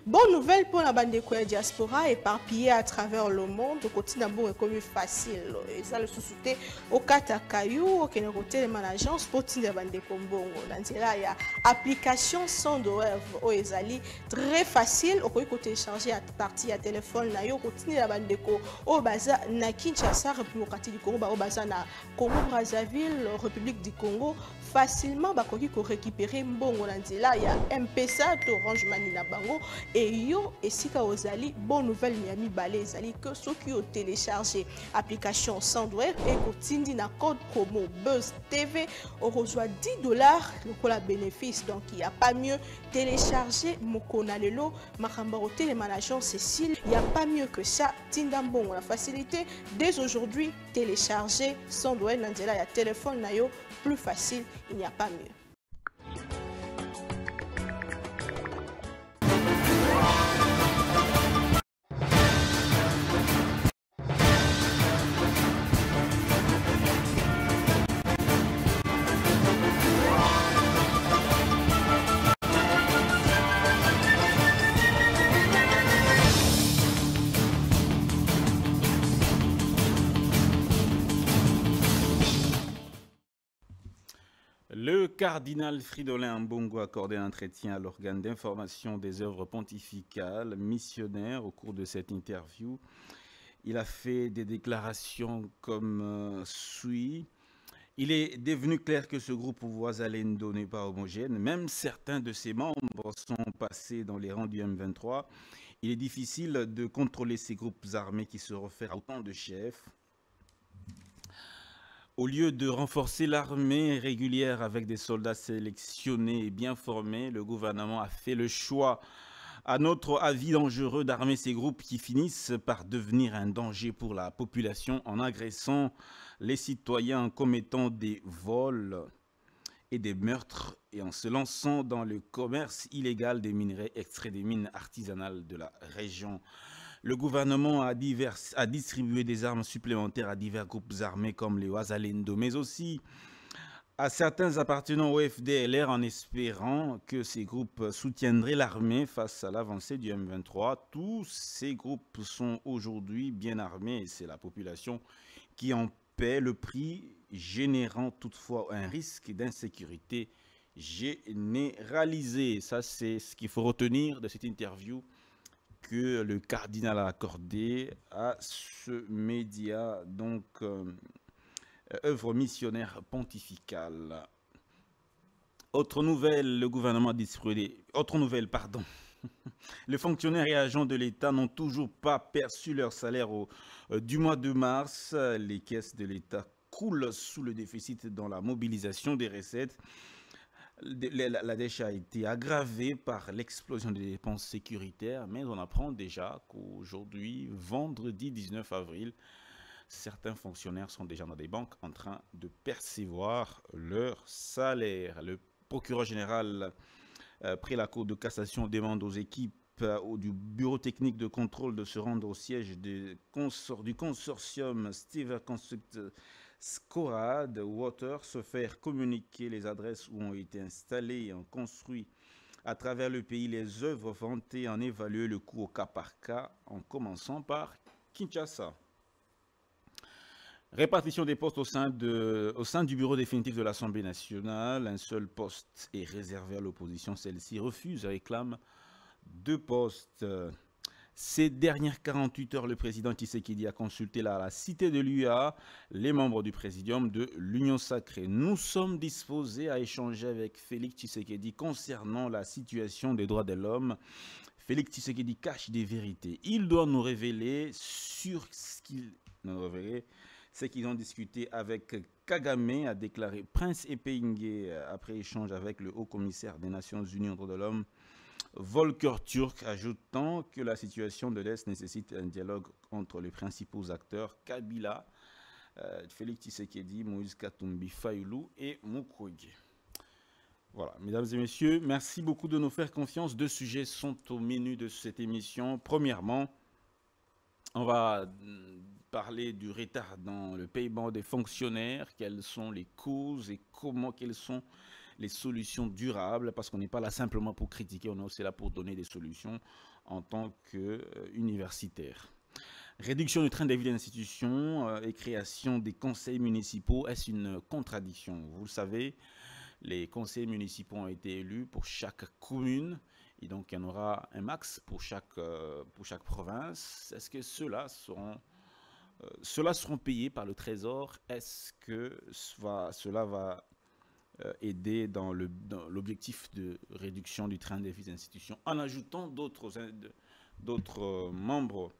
Bonne nouvelle pour la bande de diaspora éparpillée à travers le monde. Le quotidien est comme facile. Et ça, le sous-souté au Katakayou, au Kénéroté, les agence pour la bande de Kombongo. Dans ce là, il y a application sans douleur au Ezali. Très facile. Au côté télécharger à partir à téléphone. Au quotidien la bande de Ko. Au Baza, na Kinshasa, République du Congo. Au Baza, na Congo Brazzaville, République du Congo. Facilement, bakoki ko récupérer mbongo na nzela ya M-Pesa to Orange Money na bango et yo esika ozali bonne nouvelle miami balé ezali que ceux qui ont téléchargé application Sandwave et kotindi na code promo Buzz TV on reçoit $10 le la bénéfice donc il y a pas mieux télécharger mokona lelo makamba au télémanagement Cécile il y a pas mieux que ça tindambongo la facilité dès aujourd'hui télécharger Sandwave na nzela ya téléphone na yo plus facile, il n'y a pas mieux. Le cardinal Fridolin Ambongo a accordé un entretien à l'organe d'information des œuvres pontificales missionnaires au cours de cette interview. Il a fait des déclarations comme suit. Il est devenu clair que ce groupe Voisalendo n'est pas homogène. Même certains de ses membres sont passés dans les rangs du M23. Il est difficile de contrôler ces groupes armés qui se réfèrent à autant de chefs. Au lieu de renforcer l'armée régulière avec des soldats sélectionnés et bien formés, le gouvernement a fait le choix, à notre avis dangereux, d'armer ces groupes qui finissent par devenir un danger pour la population en agressant les citoyens, en commettant des vols et des meurtres et en se lançant dans le commerce illégal des minerais extraits des mines artisanales de la région. Le gouvernement a distribué des armes supplémentaires à divers groupes armés comme les Wazalendo, mais aussi à certains appartenant au FDLR en espérant que ces groupes soutiendraient l'armée face à l'avancée du M23. Tous ces groupes sont aujourd'hui bien armés et c'est la population qui en paie le prix, générant toutefois un risque d'insécurité généralisé. Ça, c'est ce qu'il faut retenir de cette interview que le cardinal a accordé à ce média, donc œuvre missionnaire pontificale. Autre nouvelle, le gouvernement a distribué. Autre nouvelle, pardon. Les fonctionnaires et agents de l'État n'ont toujours pas perçu leur salaire du mois de mars. Les caisses de l'État croulent sous le déficit dans la mobilisation des recettes. La dèche a été aggravée par l'explosion des dépenses sécuritaires, mais on apprend déjà qu'aujourd'hui, vendredi 19 avril, certains fonctionnaires sont déjà dans des banques en train de percevoir leur salaire. Le procureur général, près la Cour de cassation, demande aux équipes du bureau technique de contrôle de se rendre au siège du consortium Steve Construct Scorad Water, se faire communiquer les adresses où ont été installées et ont construit à travers le pays les œuvres vantées, en évaluer le coût au cas par cas, en commençant par Kinshasa. Répartition des postes au sein du bureau définitif de l'Assemblée nationale. Un seul poste est réservé à l'opposition. Celle-ci refuse et réclame 2 postes. Ces dernières 48 heures, le président Tshisekedi a consulté la cité de l'UA, les membres du présidium de l'Union sacrée. Nous sommes disposés à échanger avec Félix Tshisekedi concernant la situation des droits de l'homme. Félix Tshisekedi cache des vérités. Il doit nous révéler sur ce qu'ils ont discuté avec Kagame, a déclaré Prince Epeingue après échange avec le haut-commissaire des Nations Unies aux droits de l'homme, Volker Turk, ajoutant que la situation de l'Est nécessite un dialogue entre les principaux acteurs, Kabila, Félix Tshisekedi, Moïse Katumbi Fayulu et Mukwege. Voilà, mesdames et messieurs, merci beaucoup de nous faire confiance. 2 sujets sont au menu de cette émission. Premièrement, on va parler du retard dans le paiement des fonctionnaires. Quelles sont les causes et quelles sont les solutions durables, parce qu'on n'est pas là simplement pour critiquer, on est aussi là pour donner des solutions en tant qu'universitaire. Réduction du train de vie des institutions et création des conseils municipaux, est-ce une contradiction? Vous le savez, les conseils municipaux ont été élus pour chaque commune, et donc il y en aura un max pour chaque province. Est-ce que ceux-là seront payés par le Trésor? Est-ce que cela va aider dans l'objectif de réduction du train de vie des institutions en ajoutant d'autres membres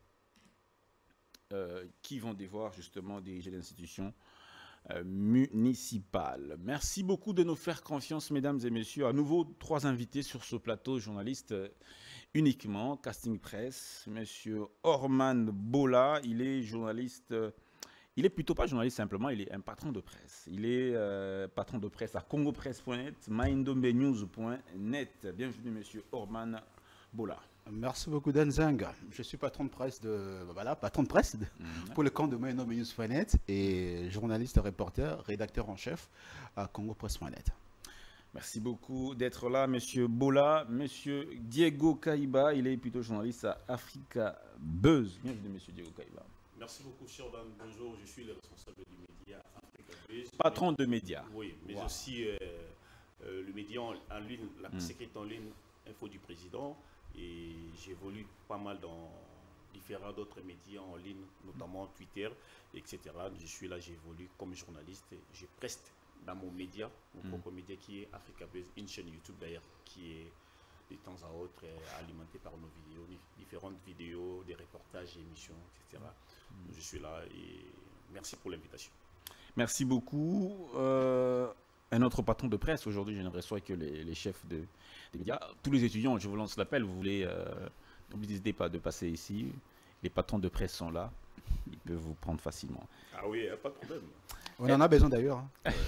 qui vont devoir justement diriger l'institution municipale. Merci beaucoup de nous faire confiance, mesdames et messieurs. À nouveau, 3 invités sur ce plateau, journalistes uniquement, Casting Press. Monsieur Orman Bola, il est journaliste, il est plutôt pas journaliste simplement, il est un patron de presse. Il est patron de presse à congopresse.net, maindombenews.net. Bienvenue, monsieur Orman Bola. Merci beaucoup Denzeng. Je suis patron de presse pour le compte de maindombenews.net et journaliste, reporter, rédacteur en chef à congopresse.net. Merci beaucoup d'être là, monsieur Bola. Monsieur Diego Kaiba, il est plutôt journaliste à Africa Buzz. Bienvenue, monsieur Diego Kaiba. Merci beaucoup, Shordan. Bonjour, je suis le responsable du média Africa Buzz. Patron de médias. Oui, mais aussi le média en ligne, la presse écrite en ligne, Info du Président. Et j'évolue pas mal dans différents d'autres médias en ligne, notamment Twitter, etc. Je suis là, j'évolue comme journaliste. Je preste dans mon média, mon propre média qui est Africa Buzz, une chaîne YouTube d'ailleurs, qui est de temps à autre alimentée par nos vidéos, différentes vidéos, des reportages, émissions, etc. Je suis là et merci pour l'invitation. Merci beaucoup. Un autre patron de presse, aujourd'hui je ne reçois que les chefs des médias. Tous les étudiants, je vous lance l'appel, vous voulez, n'hésitez pas de passer ici. Les patrons de presse sont là, ils peuvent vous prendre facilement. Ah oui, pas de problème. On en a besoin d'ailleurs.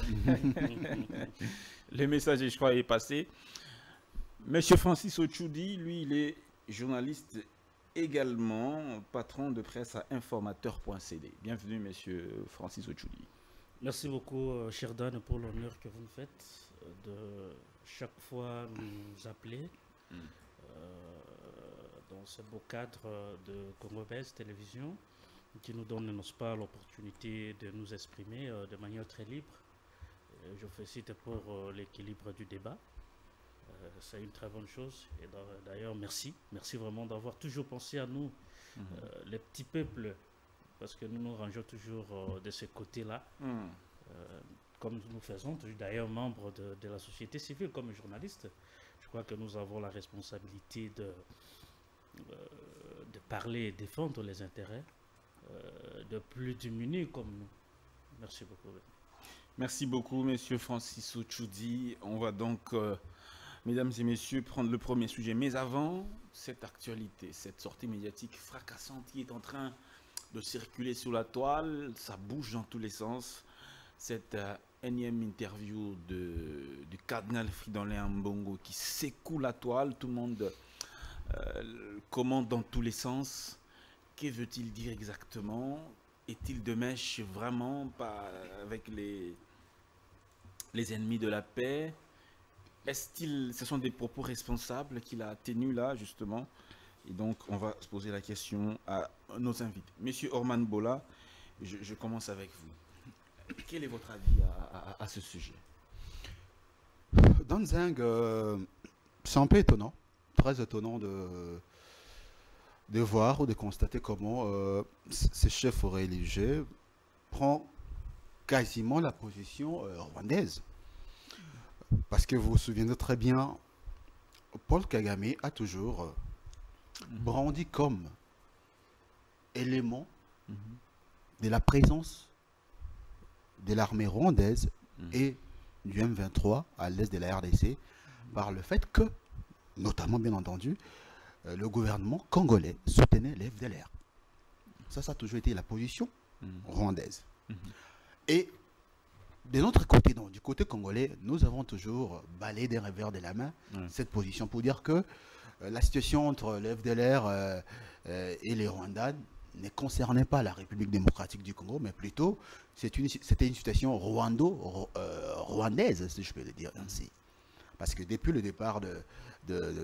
Le message, je crois, est passé. Monsieur Francis Ochoudi, lui, il est journaliste également, patron de presse à informateur.cd. Bienvenue, monsieur Francis Ochoudi. Merci beaucoup, cher Dan, pour l'honneur que vous nous faites de chaque fois nous appeler dans ce beau cadre de Congo Buzz Télévision qui nous donne, n'est-ce pas, l'opportunité de nous exprimer de manière très libre. Je félicite pour l'équilibre du débat. C'est une très bonne chose. Et d'ailleurs, merci. Merci vraiment d'avoir toujours pensé à nous, les petits peuples, parce que nous nous rangeons toujours de ce côté-là, comme nous faisons, d'ailleurs membres de la société civile, comme journalistes. Je crois que nous avons la responsabilité de parler et défendre les intérêts de plus démunis comme nous. Merci beaucoup. Merci beaucoup, monsieur Francis Ochoudi. On va donc, mesdames et messieurs, prendre le premier sujet. Mais avant, cette actualité, cette sortie médiatique fracassante qui est en train de circuler sur la toile, ça bouge dans tous les sens. Cette énième interview du cardinal Fridolin Ambongo qui secoue la toile, tout le monde commente dans tous les sens. Que veut-il dire exactement? Est-il de mèche vraiment pas avec les ennemis de la paix? Ce sont des propos responsables qu'il a tenus là, justement? Et donc, on va se poser la question à nos invités. Monsieur Orman Bola, je commence avec vous. Quel est votre avis à ce sujet? Danzeng, c'est un peu étonnant, très étonnant de voir ou de constater comment ces chefs religieux prennent quasiment la position rwandaise. Parce que vous vous souvenez très bien, Paul Kagame a toujours brandi comme élément de la présence de l'armée rwandaise et du M23 à l'est de la RDC par le fait que, notamment bien entendu, le gouvernement congolais soutenait les FDLR. Ça a toujours été la position rwandaise. Et de notre côté, donc, du côté congolais, nous avons toujours balayé d'un revers de la main cette position pour dire que la situation entre les FDLR et les Rwandais ne concernait pas la République démocratique du Congo, mais plutôt c'était une situation rwandaise, si je peux le dire ainsi. Parce que depuis le départ de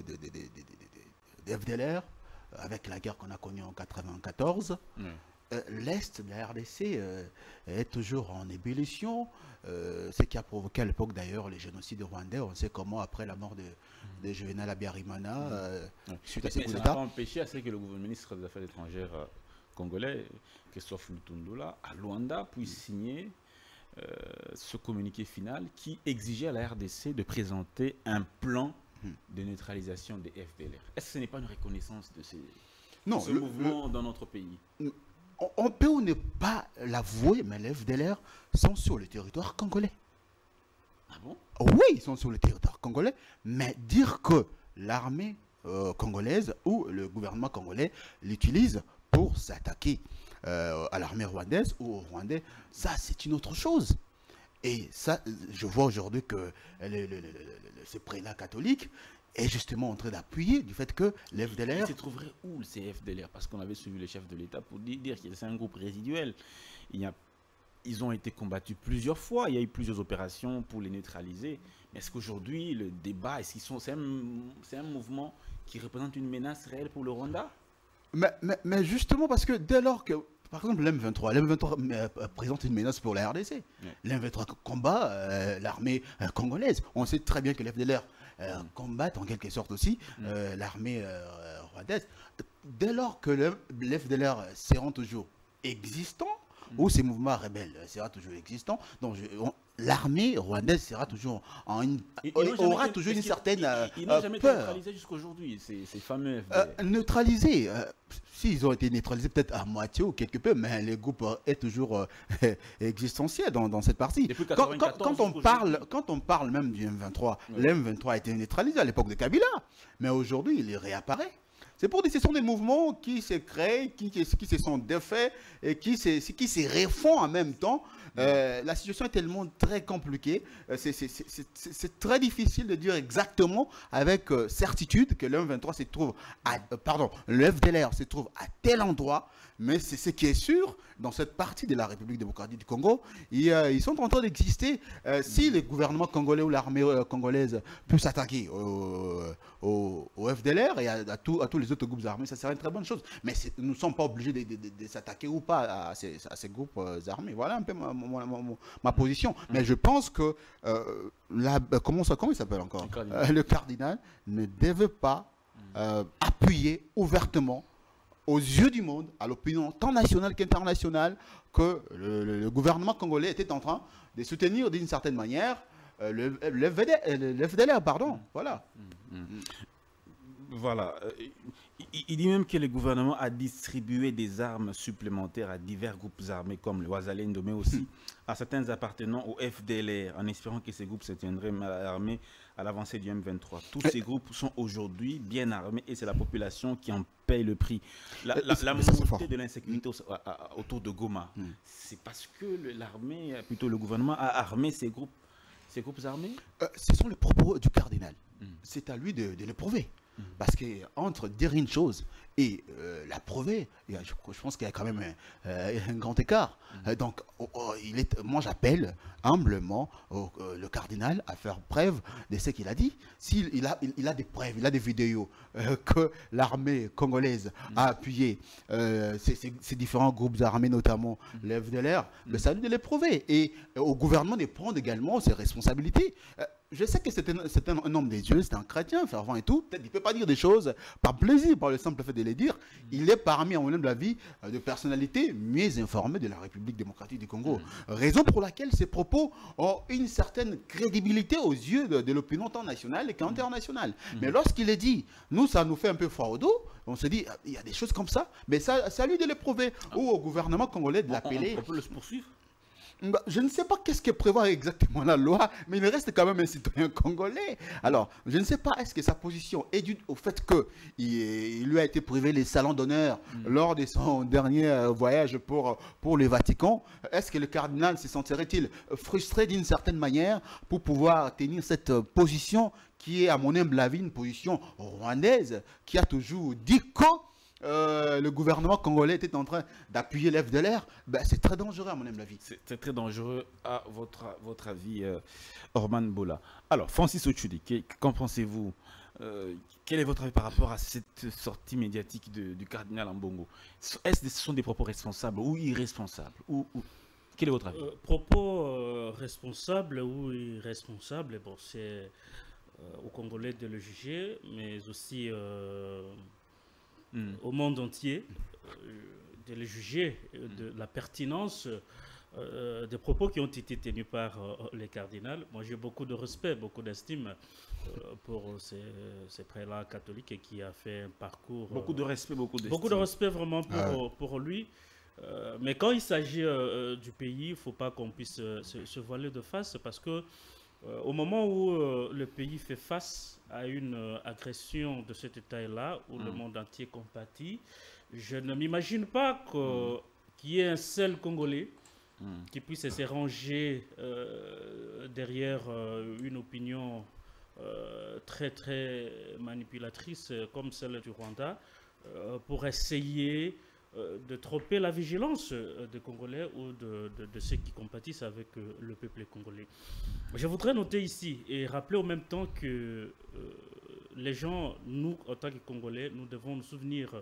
FDLR, avec la guerre qu'on a connue en 1994, l'Est de la RDC est toujours en ébullition. Ce qui a provoqué à l'époque d'ailleurs les génocides rwandais. On sait comment, après la mort de Juvenal Habyarimana, suite à ces coups d'État. Ça n'a pas empêché à ce que le ministre des Affaires étrangères congolais, Christophe Lutundula, à Luanda, puisse signer ce communiqué final qui exigeait à la RDC de présenter un plan de neutralisation des FDLR. Est-ce que ce n'est pas une reconnaissance de ce mouvement dans notre pays? On peut ou ne pas l'avouer, mais les FDLR sont sur le territoire congolais. Ah bon? Oui, ils sont sur le territoire congolais, mais dire que l'armée congolaise ou le gouvernement congolais l'utilise pour s'attaquer à l'armée rwandaise ou aux Rwandais, ça c'est une autre chose. Et ça, je vois aujourd'hui que ce prélat catholique est justement en train d'appuyer du fait que les FDLR... Il se trouverait où ces FDLR? Parce qu'on avait suivi le chef de l'État pour dire que c'est un groupe résiduel. Ils ont été combattus plusieurs fois, il y a eu plusieurs opérations pour les neutraliser. Mais est-ce qu'aujourd'hui, le débat, c'est un mouvement qui représente une menace réelle pour le Rwanda? Mais justement, parce que dès lors que... Par exemple, l'M23 présente une menace pour la RDC. L'M23 combat l'armée congolaise. On sait très bien que les FDLR combattent en quelque sorte aussi l'armée rwandaise. Dès lors que les FDLR seront toujours existants, ou ces mouvements rebelles seront toujours existants, donc l'armée rwandaise sera toujours aura toujours une certaine ils n'ont jamais été neutralisés jusqu'aujourd'hui, ces fameux FDLR. Neutralisés, s'ils ont été neutralisés peut-être à moitié ou quelque peu, mais le groupe est toujours existentiel dans cette partie. Quand on parle même du M23, l'M23 a été neutralisé à l'époque de Kabila, mais aujourd'hui il réapparaît. C'est pour dire que ce sont des mouvements qui se créent, qui se sont défaits et qui se refont en même temps. La situation est tellement très compliquée. C'est très difficile de dire exactement avec certitude que le M23 se trouve le FDLR se trouve à tel endroit. Mais c'est ce qui est sûr, dans cette partie de la République démocratique du Congo, ils sont en train d'exister. Si le gouvernement congolais ou l'armée congolaise peut s'attaquer au FDLR et à tous les autres groupes armés, ça serait une très bonne chose. Mais nous ne sommes pas obligés de s'attaquer ou pas à ces groupes armés. Voilà un peu ma position. Mais je pense que, comment il s'appelle encore? Le cardinal ne devait pas appuyer ouvertement aux yeux du monde, à l'opinion tant nationale qu'internationale, que le gouvernement congolais était en train de soutenir d'une certaine manière le FDLR, pardon. Voilà. Voilà. Il dit même que le gouvernement a distribué des armes supplémentaires à divers groupes armés comme le Wazalendo, mais aussi à certains appartenant au FDLR, en espérant que ces groupes se tiendraient armés à l'avancée du M23. Tous ces groupes sont aujourd'hui bien armés et c'est la population qui en paye le prix. La montée de l'insécurité autour de Goma, c'est parce que l'armée, plutôt le gouvernement, a armé ces groupes armés? Ce sont les propos du cardinal. C'est à lui de les prouver. Parce qu'entre dire une chose et la prouver, je pense qu'il y a quand même un grand écart. Donc, moi j'appelle humblement le cardinal à faire preuve de ce qu'il a dit. S'il a des preuves, il a des vidéos que l'armée congolaise a appuyé ces différents groupes armés, notamment le FDLR, c'est à lui de les prouver. Et au gouvernement de prendre également ses responsabilités. Je sais que c'est un homme des dieux, c'est un chrétien fervent et tout. Peut-être qu'il ne peut pas dire des choses par plaisir, par le simple fait de les dire. Il est parmi, en de la vie, de personnalités mieux informées de la République démocratique du Congo. Raison pour laquelle ces propos ont une certaine crédibilité aux yeux de l'opinion tant nationale qu'internationale. Mais lorsqu'il est dit, nous, ça nous fait un peu froid au dos, on se dit, il y a des choses comme ça, mais ça à lui de les prouver. Ou au gouvernement congolais de l'appeler. On peut le poursuivre? Je ne sais pas qu'est-ce que prévoit exactement la loi, mais il reste quand même un citoyen congolais. Alors, je ne sais pas, est-ce que sa position est due au fait qu'il lui a été privé les salons d'honneur lors de son dernier voyage pour le Vatican? Est-ce que le cardinal se sentirait-il frustré d'une certaine manière pour pouvoir tenir cette position qui est, à mon humble avis, une position rwandaise, qui a toujours dit que le gouvernement congolais était en train d'appuyer l'FDLR, ben, c'est très dangereux à mon avis. C'est très dangereux à votre avis, Orman Bola. Alors, Francis Ochudi, qu'en pensez-vous? Quel est votre avis par rapport à cette sortie médiatique du cardinal Ambongo? Est-ce que ce sont des propos responsables ou irresponsables quel est votre avis? Propos responsables ou irresponsables, bon, c'est aux Congolais de le juger, mais aussi au monde entier de le juger de la pertinence des propos qui ont été tenus par les cardinals. Moi, j'ai beaucoup de respect, beaucoup d'estime pour ces prélats catholiques qui a fait un parcours... Beaucoup de respect, beaucoup d'estime. Beaucoup de respect vraiment pour lui. Mais quand il s'agit du pays, il ne faut pas qu'on puisse se voiler de face parce que au moment où le pays fait face à une agression de cet état-là, où le monde entier compatit, je ne m'imagine pas qu'il y ait un seul Congolais qui puisse se ranger derrière une opinion très très manipulatrice comme celle du Rwanda pour essayer de tromper la vigilance des Congolais ou de ceux qui compatissent avec le peuple congolais. Je voudrais noter ici et rappeler en même temps que les gens, nous, en tant que Congolais, nous devons nous souvenir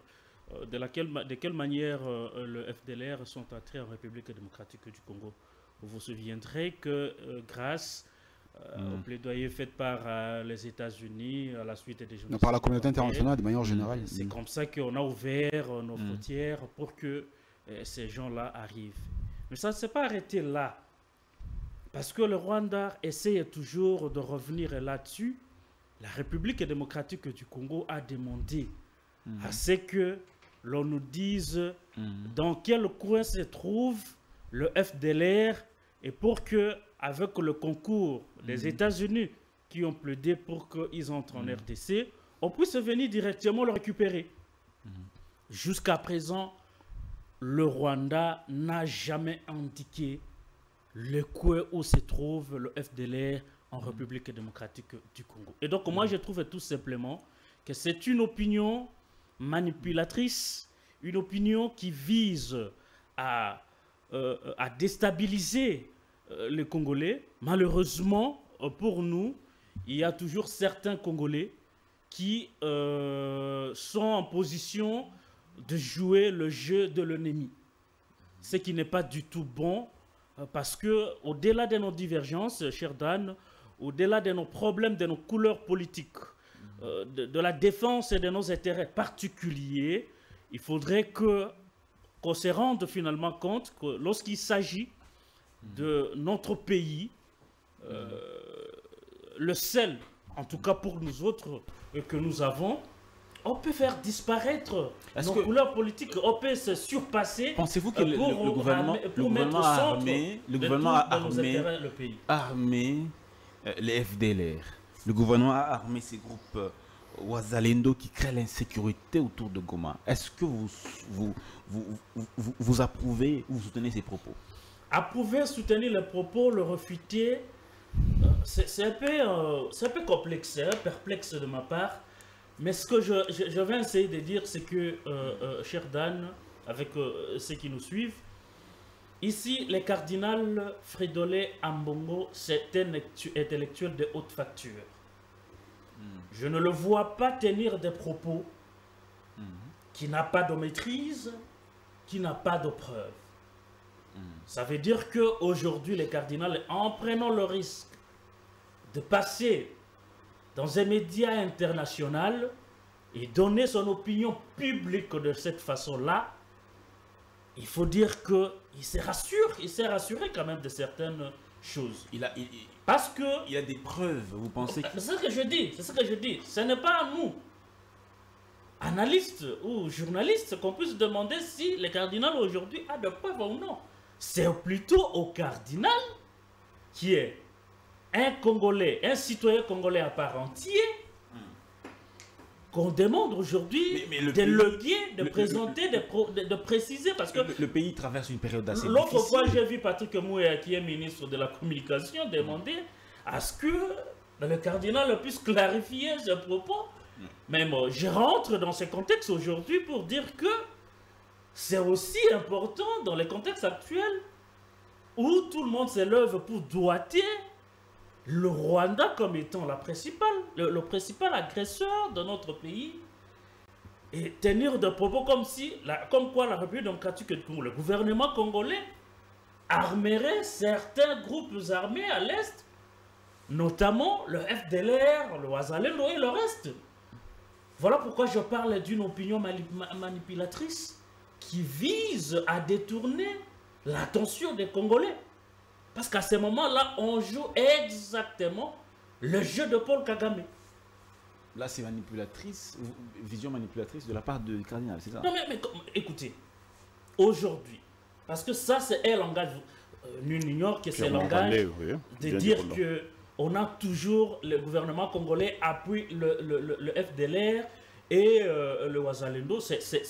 de quelle manière le FDLR sont entrés en République démocratique du Congo. Vous vous souviendrez que grâce au plaidoyer fait par les États-Unis à la suite des journalistes. Par la communauté internationale de manière générale. C'est comme ça qu'on a ouvert nos frontières pour que ces gens-là arrivent. Mais ça ne s'est pas arrêté là. Parce que le Rwanda essaye toujours de revenir là-dessus. La République démocratique du Congo a demandé à ce que l'on nous dise dans quel coin se trouve le FDLR et pour que avec le concours des États-Unis qui ont plaidé pour qu'ils entrent en RDC, on puisse venir directement le récupérer. Jusqu'à présent, le Rwanda n'a jamais indiqué le coin où se trouve le FDLR en République démocratique du Congo. Et donc, moi, je trouve tout simplement que c'est une opinion manipulatrice, une opinion qui vise à déstabiliser les Congolais. Malheureusement, pour nous, il y a toujours certains Congolais qui sont en position de jouer le jeu de l'ennemi. Ce qui n'est pas du tout bon, parce que au-delà de nos divergences, cher Dan, au-delà de nos problèmes, de nos couleurs politiques, de la défense et de nos intérêts particuliers, il faudrait qu'on se rende finalement compte que lorsqu'il s'agit de notre pays, le seul, en tout cas pour nous autres, que nous avons, on peut faire disparaître nos couleurs politiques, on peut se surpasser. Pensez-vous que le gouvernement a armé les FDLR, le gouvernement a armé ces groupes Wazalendo qui créent l'insécurité autour de Goma? Est-ce que vous approuvez ou vous soutenez ces propos? Approuver, soutenir les propos, le refuter, c'est un peu complexe, perplexe de ma part. Mais ce que je vais essayer de dire, c'est que, cher Dan, avec ceux qui nous suivent, ici, le cardinal Fridolin Ambongo, c'est un intellectuel de haute facture. Je ne le vois pas tenir des propos qui n'a pas de maîtrise, qui n'a pas de preuve. Ça veut dire qu'aujourd'hui, les cardinals, en prenant le risque de passer dans un média international et donner son opinion publique de cette façon-là, il faut dire qu'il s'est rassuré quand même de certaines choses. Parce que... Il y a des preuves, vous pensez que... C'est ce que je dis, Ce n'est pas à nous, analystes ou journalistes, qu'on puisse demander si les cardinals aujourd'hui a de preuves ou non. C'est plutôt au cardinal qui est un Congolais, un citoyen congolais à part entière, qu'on demande aujourd'hui de leguer, de présenter, de préciser, parce que le pays traverse une période assez difficile. L'autre fois, j'ai vu Patrick Mouya, qui est ministre de la Communication, demander à ce que le cardinal puisse clarifier ce propos Même, je rentre dans ce contexte aujourd'hui pour dire que c'est aussi important dans les contextes actuels où tout le monde s'élève pour doiter le Rwanda comme étant le principal agresseur de notre pays et tenir des propos comme quoi la République démocratique du Congo, le gouvernement congolais, armerait certains groupes armés à l'Est, notamment le FDLR, le Wazalendo et le reste. Voilà pourquoi je parle d'une opinion manipulatrice qui vise à détourner l'attention des Congolais. Parce qu'à ce moment-là, on joue exactement le jeu de Paul Kagame. Là, c'est manipulatrice, vision manipulatrice de la part du cardinal, c'est ça? Non, mais écoutez, aujourd'hui, parce que ça, c'est un langage, nul n'ignore que c'est un langage de dire que on a toujours, le gouvernement congolais appuie le FDLR et le Wazalendo.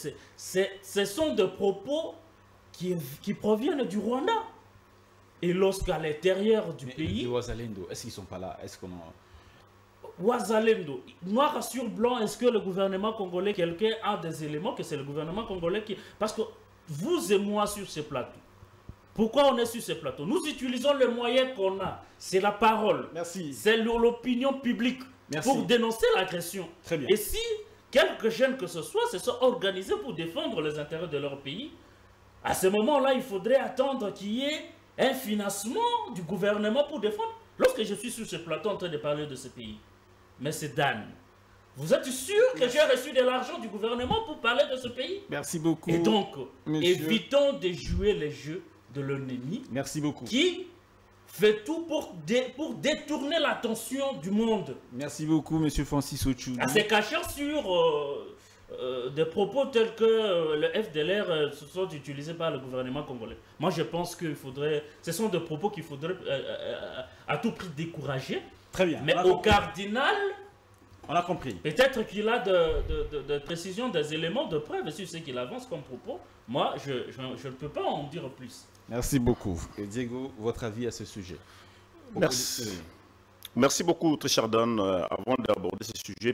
Ce sont des propos qui proviennent du Rwanda. Et lorsqu'à l'intérieur du pays... Les Wazalendo, est-ce qu'ils ne sont pas là? Est-ce qu'on... Wazalendo, noir sur blanc, est-ce que le gouvernement congolais, quelqu'un a des éléments que c'est le gouvernement congolais qui... Parce que vous et moi sur ce plateau, pourquoi on est sur ce plateau? Nous utilisons les moyens qu'on a, c'est la parole, c'est l'opinion publique pour dénoncer l'agression. Très bien. Et si quelques jeunes que ce soit se sont organisés pour défendre les intérêts de leur pays, à ce moment-là, il faudrait attendre qu'il y ait un financement du gouvernement pour défendre. Lorsque je suis sur ce plateau en train de parler de ce pays, mais c'est Dan, vous êtes sûr que j'ai reçu de l'argent du gouvernement pour parler de ce pays? Merci beaucoup. Et donc, monsieur. évitons de jouer les jeux de l'ennemi. Merci beaucoup. Qui fait tout pour détourner l'attention du monde. Merci beaucoup, monsieur Francis Ochoudi. À se cacher sur des propos tels que le FDLR se sont utilisés par le gouvernement congolais. Moi, je pense qu'il faudrait... Ce sont des propos qu'il faudrait à tout prix décourager. Très bien. Mais au cardinal... On a compris. Peut-être qu'il a de précision, des éléments de preuve sur ce qu'il avance comme propos. Moi, je ne peux pas en dire plus. Merci beaucoup. Et Diego, votre avis à ce sujet? Merci. Merci beaucoup, très cher Dan. Avant d'aborder ce sujet,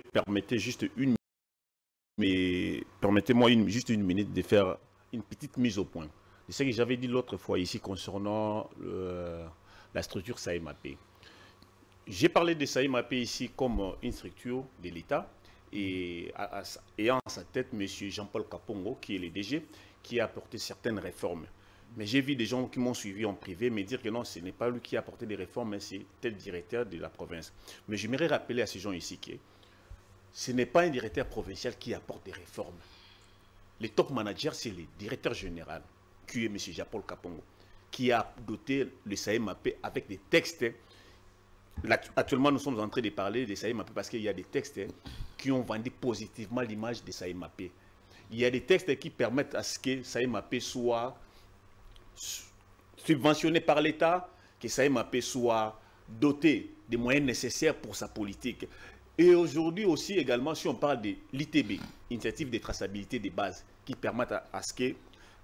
permettez-moi juste une minute de faire une petite mise au point. C'est ce que j'avais dit l'autre fois ici concernant la structure SAEMAP. J'ai parlé de SAEMAP ici comme une structure de l'État et ayant à sa tête M. Jean-Paul Kapongo, qui est le DG, qui a apporté certaines réformes. Mais j'ai vu des gens qui m'ont suivi en privé me dire que non, ce n'est pas lui qui a apporté des réformes, mais c'est tel directeur de la province. Mais j'aimerais rappeler à ces gens ici que ce n'est pas un directeur provincial qui apporte des réformes. Le top manager, c'est le directeur général, qui est M. Jean-Paul Kapongo, qui a doté le SAEMAP avec des textes. Là, actuellement, nous sommes en train de parler de SAEMAP parce qu'il y a des textes qui ont vendu positivement l'image de SAEMAP. Il y a des textes qui permettent à ce que SAEMAP soit subventionné par l'État, que SAEMAP soit doté des moyens nécessaires pour sa politique. Et aujourd'hui aussi, également, si on parle de l'ITB, Initiative de traçabilité des bases, qui permettent à ce que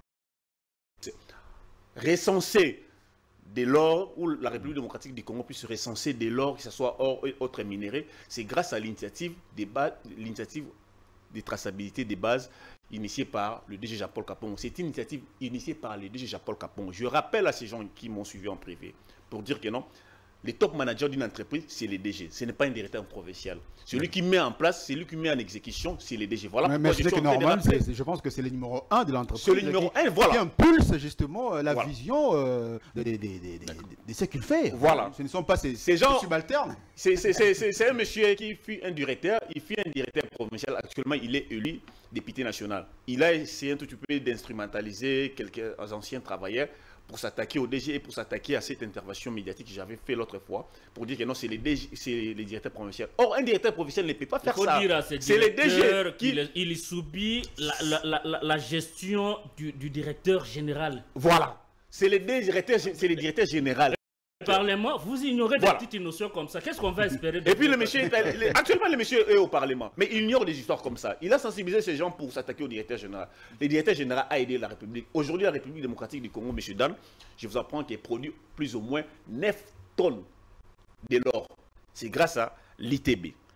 recenser de l'or, ou la République démocratique du Congo puisse recenser de l'or, que ce soit or et autres minéraux, c'est grâce à l'initiative de traçabilité des bases initiée par le DG Jean-Paul Kapongo. C'est une initiative initiée par le DG Jean-Paul Kapongo. Je rappelle à ces gens qui m'ont suivi en privé pour dire que non, les top managers d'une entreprise, c'est les DG. Ce n'est pas un directeur provincial. Celui qui met en place, c'est lui qui met en exécution, c'est les DG. Voilà mais c'est normal, je pense que c'est le numéro 1 de l'entreprise. C'est le numéro 1, voilà. Qui impulse justement la vision de ce qu'il fait. Voilà. Ce ne sont pas ces gens subalternes. C'est un monsieur qui fut un directeur, il fut un directeur provincial. Actuellement, il est élu député national. Il a essayé un tout petit peu d'instrumentaliser quelques anciens travailleurs pour s'attaquer au DG et pour s'attaquer à cette intervention médiatique que j'avais fait l'autre fois, pour dire que non, c'est les directeurs provinciaux. Or, un directeur provincial ne peut pas faire ça. C'est les DG qui... Il subit la gestion du directeur général. Voilà. C'est les directeurs généraux. Parlement, vous ignorez des petites notions comme ça. Qu'est-ce qu'on va espérer? Et puis le monsieur, actuellement le monsieur est au Parlement, mais il ignore des histoires comme ça. Il a sensibilisé ces gens pour s'attaquer au directeur général. Le directeur général a aidé la République. Aujourd'hui, la République démocratique du Congo, monsieur Dan, je vous apprends qu'il produit plus ou moins 9 tonnes de l'or. C'est grâce à l'ITB.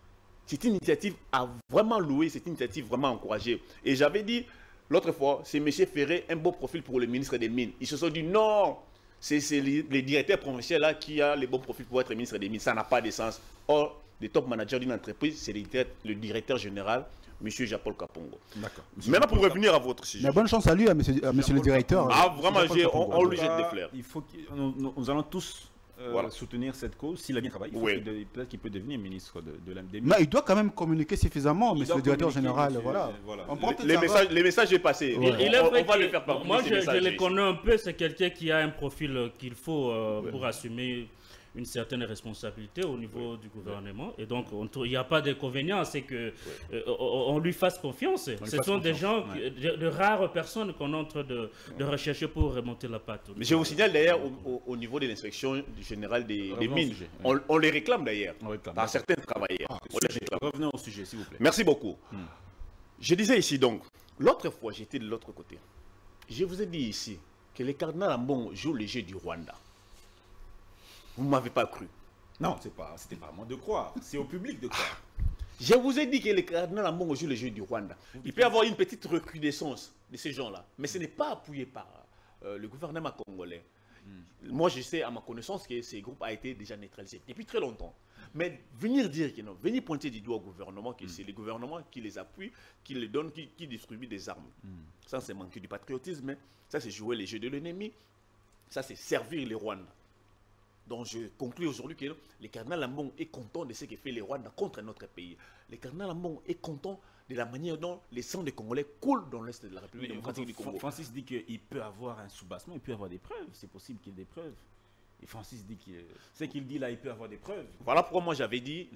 C'est une initiative à vraiment louer, c'est une initiative vraiment encouragée. Et j'avais dit l'autre fois, c'est M. Ferré, un beau profil pour le ministre des Mines. Ils se sont dit non, c'est les directeurs provinciaux là qui a les bons profils pour être ministre des Mines. Ça n'a pas de sens. Or, le top manager d'une entreprise, c'est le directeur général, M. Jean-Paul Kapongo. D'accord. Maintenant, pour revenir à votre sujet. Mais bonne chance à lui, à monsieur le directeur. Ah, vraiment, on lui En jette tout des cas, fleurs. Il faut nous allons tous Voilà. soutenir cette cause. S'il a bien travaillé, Oui. peut-être qu'il peut devenir ministre de l'AMD. Mais il doit quand même communiquer suffisamment, Il monsieur doit le directeur communiquer, général. monsieur, Voilà. voilà. On prend peut-être Les ça va. messages est passé. Ouais. Il est vrai On va que- le faire parvenir, moi, ces je messages. les connais un peu. C'est quelqu'un qui a un profil qu'il faut pour assumer une certaine responsabilité au niveau du gouvernement. Et donc, il n'y a pas d'inconvénient, c'est que on lui fasse confiance. Ce sont des gens, de rares personnes qu'on est en train de rechercher pour remonter la patte. Mais je vous signale d'ailleurs au niveau de l'inspection générale des Revenons au mines, sujet, on les réclame d'ailleurs, On réclame. par certains travailleurs. On les réclame. Revenons au sujet, s'il vous plaît. Merci beaucoup. Je disais ici donc, l'autre fois j'étais de l'autre côté. Je vous ai dit ici que les cardinals Ambongo jouent le jeu du Rwanda. Vous ne m'avez pas cru. Non, c'était pas à moi de croire. C'est au public de croire. Je vous ai dit que les cardinals Ambongo jouent le jeu du Rwanda. Il peut y avoir une petite recrudescence de ces gens-là, mais ce n'est pas appuyé par le gouvernement congolais. Moi, je sais à ma connaissance que ces groupes ont été déjà neutralisés depuis très longtemps. Mais venir dire que non, venir pointer du doigt au gouvernement, que c'est le gouvernement qui les appuie, qui les donne, qui distribue des armes. Ça, c'est manquer du patriotisme. Hein. Ça, c'est jouer les jeux de l'ennemi. Ça, c'est servir les Rwandais. Donc, je conclus aujourd'hui que le cardinal Ambongo est content de ce que fait les Rwandais contre notre pays. Le cardinal Ambongo est content de la manière dont les sangs des Congolais coulent dans l'est de la République démocratique du Congo. Francis dit qu'il peut avoir un soubassement, il peut avoir des preuves. C'est possible qu'il y ait des preuves. Et Francis dit que ce qu'il dit là, il peut avoir des preuves. Voilà pourquoi moi j'avais dit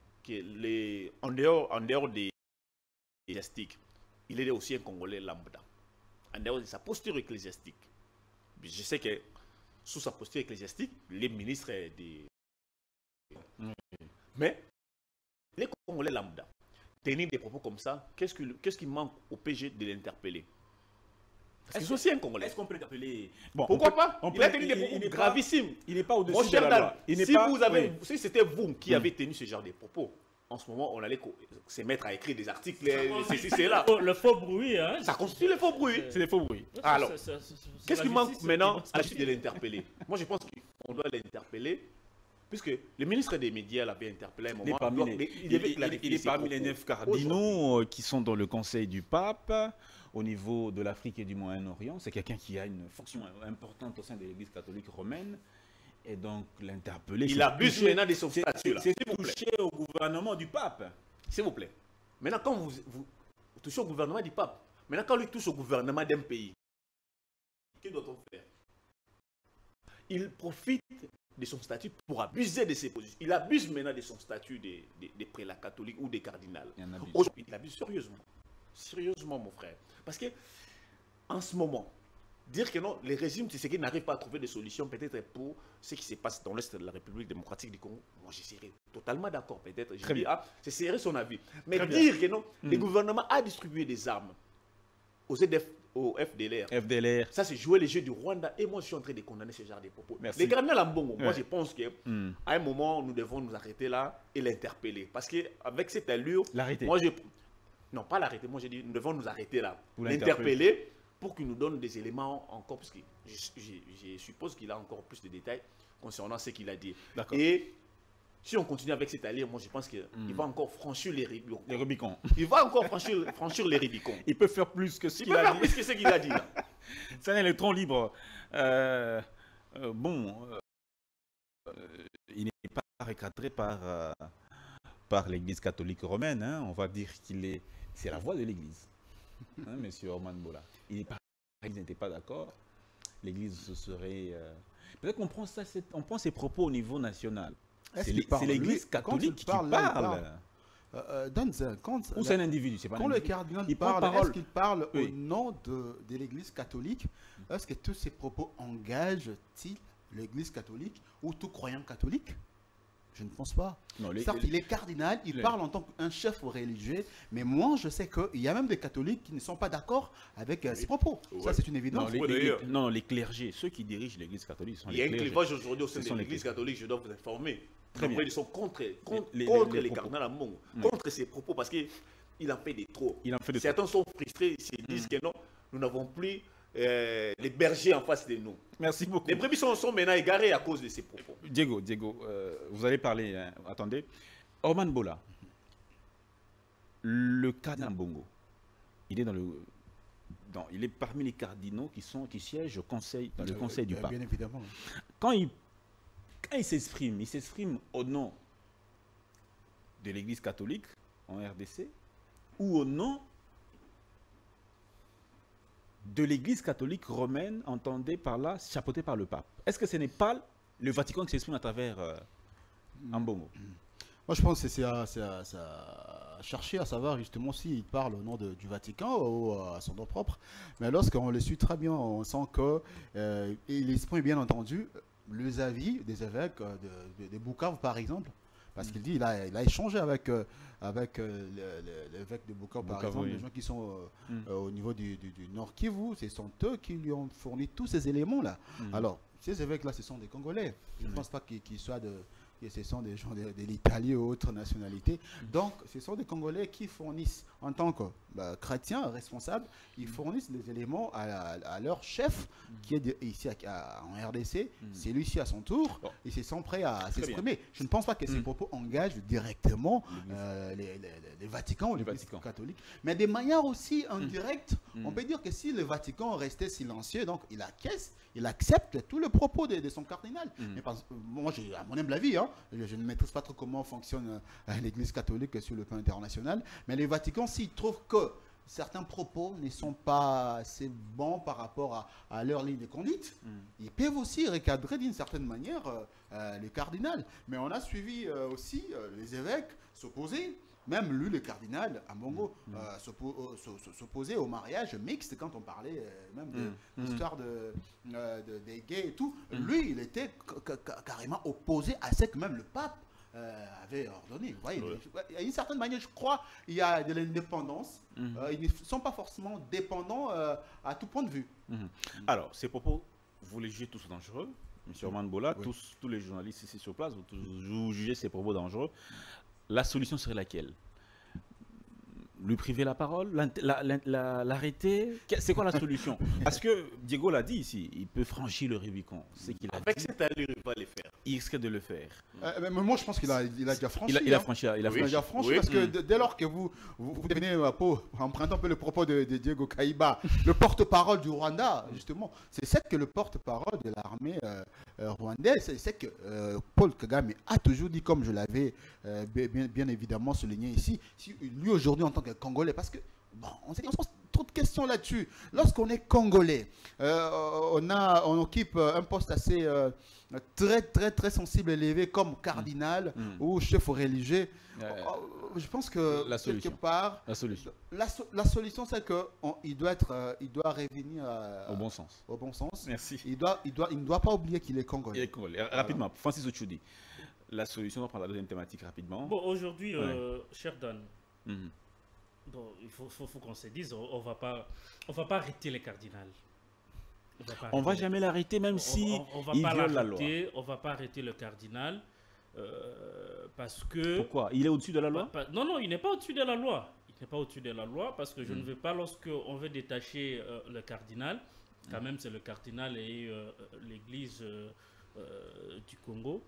que en dehors des ecclésiastiques, il est aussi un Congolais lambda. En dehors de sa posture ecclésiastique. Je sais que sous sa posture ecclésiastique, les ministres des... Mais les Congolais lambda, tenir des propos comme ça, qu'est-ce qui manque au PG de l'interpeller? Parce qu'ils sont aussi un Congolais. Est-ce qu'on peut l'interpeller? Bon, Pourquoi pas? Il a tenu des il propos n'est pas- gravissimes. Il n'est pas Mon au-dessus de cher la Dan, loi. Il n'est si, pas- si c'était vous qui avez tenu ce genre de propos, en ce moment, on allait se mettre à écrire des articles, ceci, c'est là. Le faux bruit, hein. Ça constitue le faux bruit. C'est des faux bruits. Alors, C'est qu'est-ce la qui manque justice maintenant qui à la suite de l'interpeller? Moi, je pense qu'on doit l'interpeller, puisque le ministre des Médias l'avait interpellé à un Il est moment. parmi il est parmi les 9 cardinaux qui sont dans le conseil du pape au niveau de l'Afrique et du Moyen-Orient. C'est quelqu'un qui a une fonction importante au sein de l'Église catholique romaine. Et donc, l'interpeller... Il c'est abuse toucher- maintenant de son c'est- statut là. C'est S'il vous plaît. toucher au gouvernement du pape. S'il vous plaît. Maintenant, quand vous touchez au gouvernement du pape, maintenant, quand lui touche au gouvernement d'un pays, que doit-on faire? Il profite de son statut pour abuser de ses positions. Il abuse maintenant de son statut de prélat catholique ou de cardinal. Il y en abuse. Aujourd'hui, il abuse sérieusement. Sérieusement, mon frère. Parce que, en ce moment, dire que non, les régimes Tshisekedi n'arrivent pas à trouver des solutions, peut-être pour ce qui se passe dans l'est de la République démocratique du Congo, moi je serais totalement d'accord, peut-être. Je Très dis, bien. ah, ce serait son avis. Mais Très dire que non, le gouvernement a distribué des armes aux EDF, au FDLR. FDLR. Ça, c'est jouer les jeux du Rwanda. Et moi, je suis en train de condamner ce genre de propos. Merci. Les cardinals Ambongo, moi, Ouais. je pense qu'à un moment, nous devons nous arrêter là et l'interpeller. Parce qu'avec cette allure, L'arrêter. moi, non, pas l'arrêter. Moi, j'ai dit, nous devons nous arrêter là. Pour L'interpeller pour qu'il nous donne des éléments encore. Parce que je suppose qu'il a encore plus de détails concernant ce qu'il a dit. D'accord. Et si on continue avec cette allure, moi, je pense qu'il va encore franchir les Rubicons. Les Rubicons. Il va encore franchir les Rubicons. Il peut faire plus que ce Il qu'il peut a faire dit. plus que ce qu'il a dit là. C'est un électron libre. Il n'est pas recadré par l'Église catholique romaine. Hein. On va dire c'est la voix de l'Église. Hein, Monsieur Orman Bola. L'Église n'était pas d'accord. L'Église se serait... Peut-être qu'on prend ces propos au niveau national. C'est l'Église catholique qui parle. Danza, Ou c'est un individu, c'est pas quand un le individu. cardinal Il prend parle, parole. est-ce qu'il parle Oui. au nom de l'Église catholique? Est-ce que tous ces propos engagent-ils l'Église catholique ou tout croyant catholique? Je ne pense pas. Non, Certes, il est cardinal, il les- parle en tant qu'un chef religieux, mais moi, je sais qu'il y a même des catholiques qui ne sont pas d'accord avec ses propos. Ça, Ouais. c'est une évidence. Non, les clergés, ceux qui dirigent l'Église catholique sont Il y a les un clergés. clivage aujourd'hui au sein Ce sont de les l'Église catholique, je dois vous informer. Très bien. Ils sont contre les propos. cardinals Ambongo, Oui. contre ses propos, parce qu'il en fait des trop. Il en fait de Certains sont frustrés, ils se disent que non, nous n'avons plus les bergers en face de nous. Merci beaucoup. Les brebis sont maintenant égarés à cause de ces propos. Diego, vous allez parler. Hein. Attendez. Orman Bola, le cas d'Ambongo, il est il est parmi les cardinaux qui siègent au conseil, dans le conseil du pape. Bien évidemment. Quand il s'exprime au nom de l'Église catholique en RDC ou au nom de l'Église catholique romaine, entendez par là, chapeautée par le pape. Est-ce que ce n'est pas le Vatican qui s'exprime à travers Ambongo? Moi, je pense que c'est à chercher à savoir justement s'il parle au nom du Vatican ou à son nom propre. Mais lorsqu'on le suit très bien, on sent qu'il exprime bien entendu les avis des évêques de Bukavu, par exemple. Parce qu'il dit il a échangé avec l'évêque de Bukavu, par exemple, oui. les gens qui sont au niveau du Nord Kivu, ce sont eux qui lui ont fourni tous ces éléments-là. Alors, ces évêques-là, ce sont des Congolais. Je ne pense pas qu'ils soient ce sont des gens de l'Italie ou autres nationalités. Donc, ce sont des Congolais qui fournissent, en tant que chrétiens responsables, ils fournissent les éléments à leur chef, qui est ici en RDC. C'est lui ici à son tour, et ils sont prêts à s'exprimer. Je ne pense pas que ces propos engagent directement les Vaticans ou les catholiques, mais de manière aussi indirecte. On peut dire que si le Vatican restait silencieux, donc il acquiesce, il accepte tout le propos de son cardinal. Mais moi, à mon humble avis, je ne maîtrise pas trop comment fonctionne l'Église catholique sur le plan international, mais le Vatican, s'il trouve que certains propos ne sont pas assez bons par rapport à leur ligne de conduite, ils peuvent aussi recadrer d'une certaine manière le cardinal. Mais on a suivi aussi les évêques s'opposer. Même lui, le cardinal Ambongo, s'opposait au mariage mixte quand on parlait même de l'histoire des gays et tout. Lui, il était carrément opposé à ce que même le pape avait ordonné. Vous voyez, il y a une certaine manière, je crois, il y a de l'indépendance. Ils ne sont pas forcément dépendants à tout point de vue. Alors, ces propos, vous les jugez tous dangereux, M. Orman Bola, tous les journalistes ici sur place, vous jugez ces propos dangereux. La solution serait laquelle? Lui priver la parole? L'arrêter? C'est quoi la solution? Parce que Diego l'a dit ici, il peut franchir le Rubicon. C'est qu'il a Avec dit, cette allure, il va le faire. il risque de le faire. Mais moi, je pense qu'il a déjà franchi. Il a franchi. Il a déjà franchi parce que dès lors que vous devenez, empruntant un peu le propos de Diego Kaiba, le porte-parole du Rwanda, justement, c'est ce que le porte-parole de l'armée rwandaise, c'est que Paul Kagame a toujours dit, comme je l'avais bien évidemment souligné ici, lui aujourd'hui en tant que Congolais, parce que bon, on se pose trop de questions là-dessus. Lorsqu'on est Congolais, on occupe un poste assez très sensible, élevé, comme cardinal ou chef religieux. Je pense que quelque part, la solution, c'est qu'il doit revenir au bon sens. Au bon sens. Merci. Il ne doit pas oublier qu'il est Congolais. Il est Congolais. Rapidement, Francis Ochoudi. La solution, on va prendre la deuxième thématique rapidement. Bon, aujourd'hui, cher Dan, bon, il faut qu'on se dise, on va pas arrêter les cardinals. On va jamais l'arrêter, même si il viole la loi. On va pas arrêter le cardinal parce que. Pourquoi? Il est au-dessus de la loi? Non, il n'est pas au-dessus de la loi. Il n'est pas au-dessus de la loi parce que je ne veux pas, lorsqu'on veut détacher le cardinal, quand même c'est le cardinal et l'Église du Congo.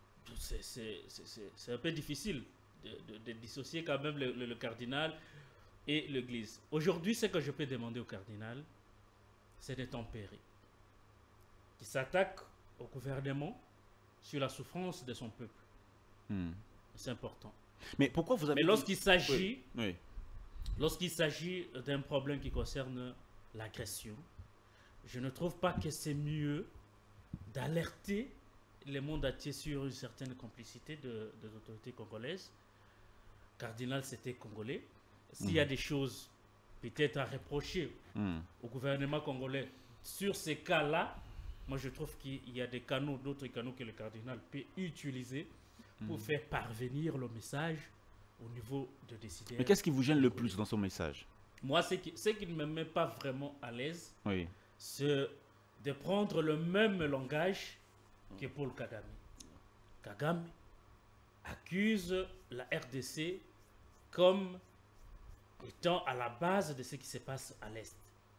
C'est un peu difficile de dissocier quand même le cardinal et l'Église. Aujourd'hui, ce que je peux demander au cardinal, c'est de tempérer. Qu'il s'attaque au gouvernement sur la souffrance de son peuple. C'est important. Mais pourquoi vous avez... Mais lorsqu'il s'agit Lorsqu'il s'agit d'un problème qui concerne l'agression, je ne trouve pas que c'est mieux d'alerter le monde entier sur une certaine complicité des autorités congolaises. Cardinal, c'était congolais. S'il y a des choses peut-être à reprocher au gouvernement congolais sur ces cas-là, moi je trouve qu'il y a des canaux, d'autres canaux que le cardinal peut utiliser pour faire parvenir le message au niveau de décideurs. Mais qu'est-ce qui vous gêne le plus dans son message? Moi, ce qui ne me met pas vraiment à l'aise, Oui. c'est de prendre le même langage que Paul Kagame. Kagame, accuse la RDC comme étant à la base de ce qui se passe à l'Est.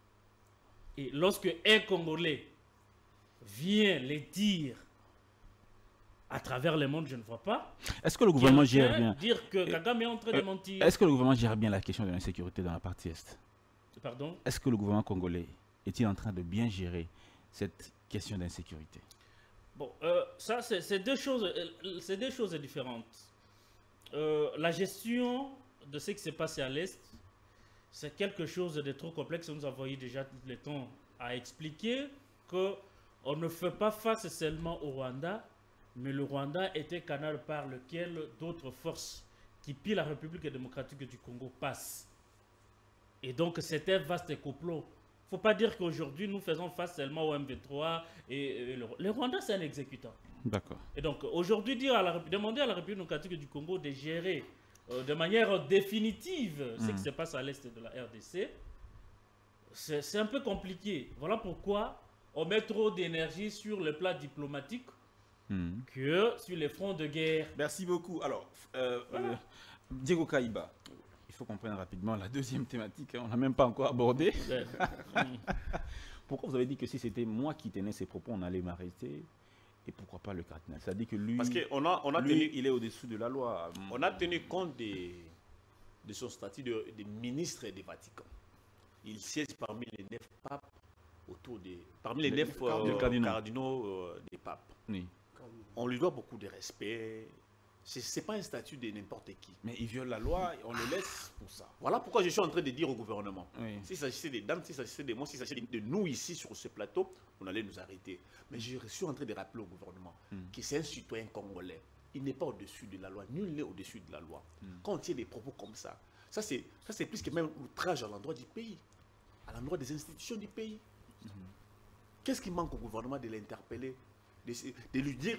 Et lorsque un Congolais vient les dire à travers le monde, je ne vois pas. Est-ce que le gouvernement gère bien dire que Kagame est en train de mentir. Est-ce que le gouvernement gère bien la question de l'insécurité dans la partie Est? Pardon? Est-ce que le gouvernement congolais est-il en train de bien gérer cette question d'insécurité? Bon, ça, c'est deux choses différentes. La gestion de ce qui s'est passé à l'Est, c'est quelque chose de trop complexe. Nous avons eu déjà tout le temps à expliquer qu'on ne fait pas face seulement au Rwanda, mais le Rwanda était canal par lequel d'autres forces qui pillent la République démocratique du Congo passent. Et donc, c'est un vaste complot. Il ne faut pas dire qu'aujourd'hui, nous faisons face seulement au M23 et le Rwanda, c'est un exécutant. D'accord. Et donc, aujourd'hui, demander à la République démocratique du Congo de gérer de manière définitive ce qui se passe à l'est de la RDC, c'est un peu compliqué. Voilà pourquoi on met trop d'énergie sur le plan diplomatique que sur les fronts de guerre. Merci beaucoup. Alors, Diego Kaïba, il faut qu'on prenne rapidement la deuxième thématique. Hein. On n'a même pas encore abordé. Pourquoi vous avez dit que si c'était moi qui tenais ces propos, on allait m'arrêter? Et pourquoi pas le cardinal? C'est-à-dire que lui, Parce qu'on a lui, tenu, il est au-dessus de la loi. on a tenu compte de son statut de ministre des Vatican. Il siège parmi les 9 papes, parmi les 9 cardinaux des papes. Oui. On lui doit beaucoup de respect. Ce n'est pas un statut de n'importe qui. Mais il viole la loi et on le laisse pour ça. Voilà pourquoi je suis en train de dire au gouvernement. Oui. S'il s'agissait des dames, s'il s'agissait de moi, s'il s'agissait de nous ici sur ce plateau, on allait nous arrêter. Mais je suis en train de rappeler au gouvernement que c'est un citoyen congolais. Il n'est pas au-dessus de la loi. Nul n'est au-dessus de la loi. Quand on tient des propos comme ça, ça c'est plus que même outrage à l'endroit du pays, à l'endroit des institutions du pays. Qu'est-ce qui manque au gouvernement de l'interpeller, de lui dire...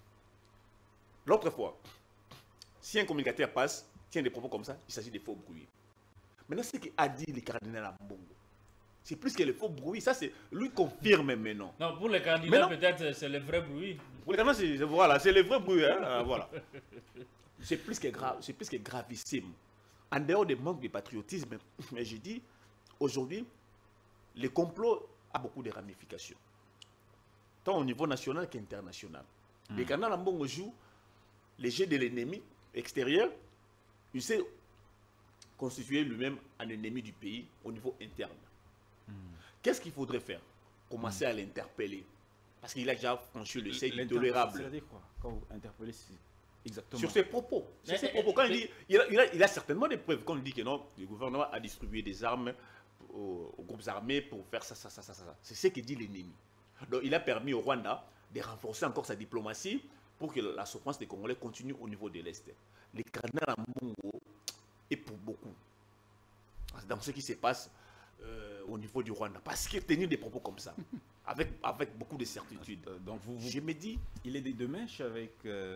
L'autre fois, si un communicateur passe, tient des propos comme ça, il s'agit de faux bruits. Maintenant, ce qu'a dit le cardinal Ambongo, c'est plus que le faux bruit. Ça, c'est lui confirme maintenant. Non, pour le candidat, peut-être c'est le vrai bruit. Pour le cardinal, voilà, c'est le vrai bruit. Hein, voilà. C'est plus que grave, c'est plus que gravissime. En dehors des manques de patriotisme, mais je dis, aujourd'hui, le complot a beaucoup de ramifications, tant au niveau national qu'international. Le cardinal Ambongo joue les jeux de l'ennemi extérieur, il s'est constitué lui-même un ennemi du pays au niveau interne. Qu'est-ce qu'il faudrait faire? Commencer à l'interpeller. Parce qu'il a déjà franchi le seuil intolérable. C'est-à-dire quoi? Quand vous interpellez, exactement. Sur ses propos. Sur ses propos. Quand il dit, il a certainement des preuves. Quand il dit que non, le gouvernement a distribué des armes aux groupes armés pour faire ça. C'est ce que dit l'ennemi. Donc il a permis au Rwanda de renforcer encore sa diplomatie pour que la souffrance des Congolais continue au niveau de l'Est. Le cardinal Ambongo est pour beaucoup dans ce qui se passe au niveau du Rwanda. Parce qu'il tenir des propos comme ça, avec beaucoup de certitude. Donc je me dis... Il est de mèche avec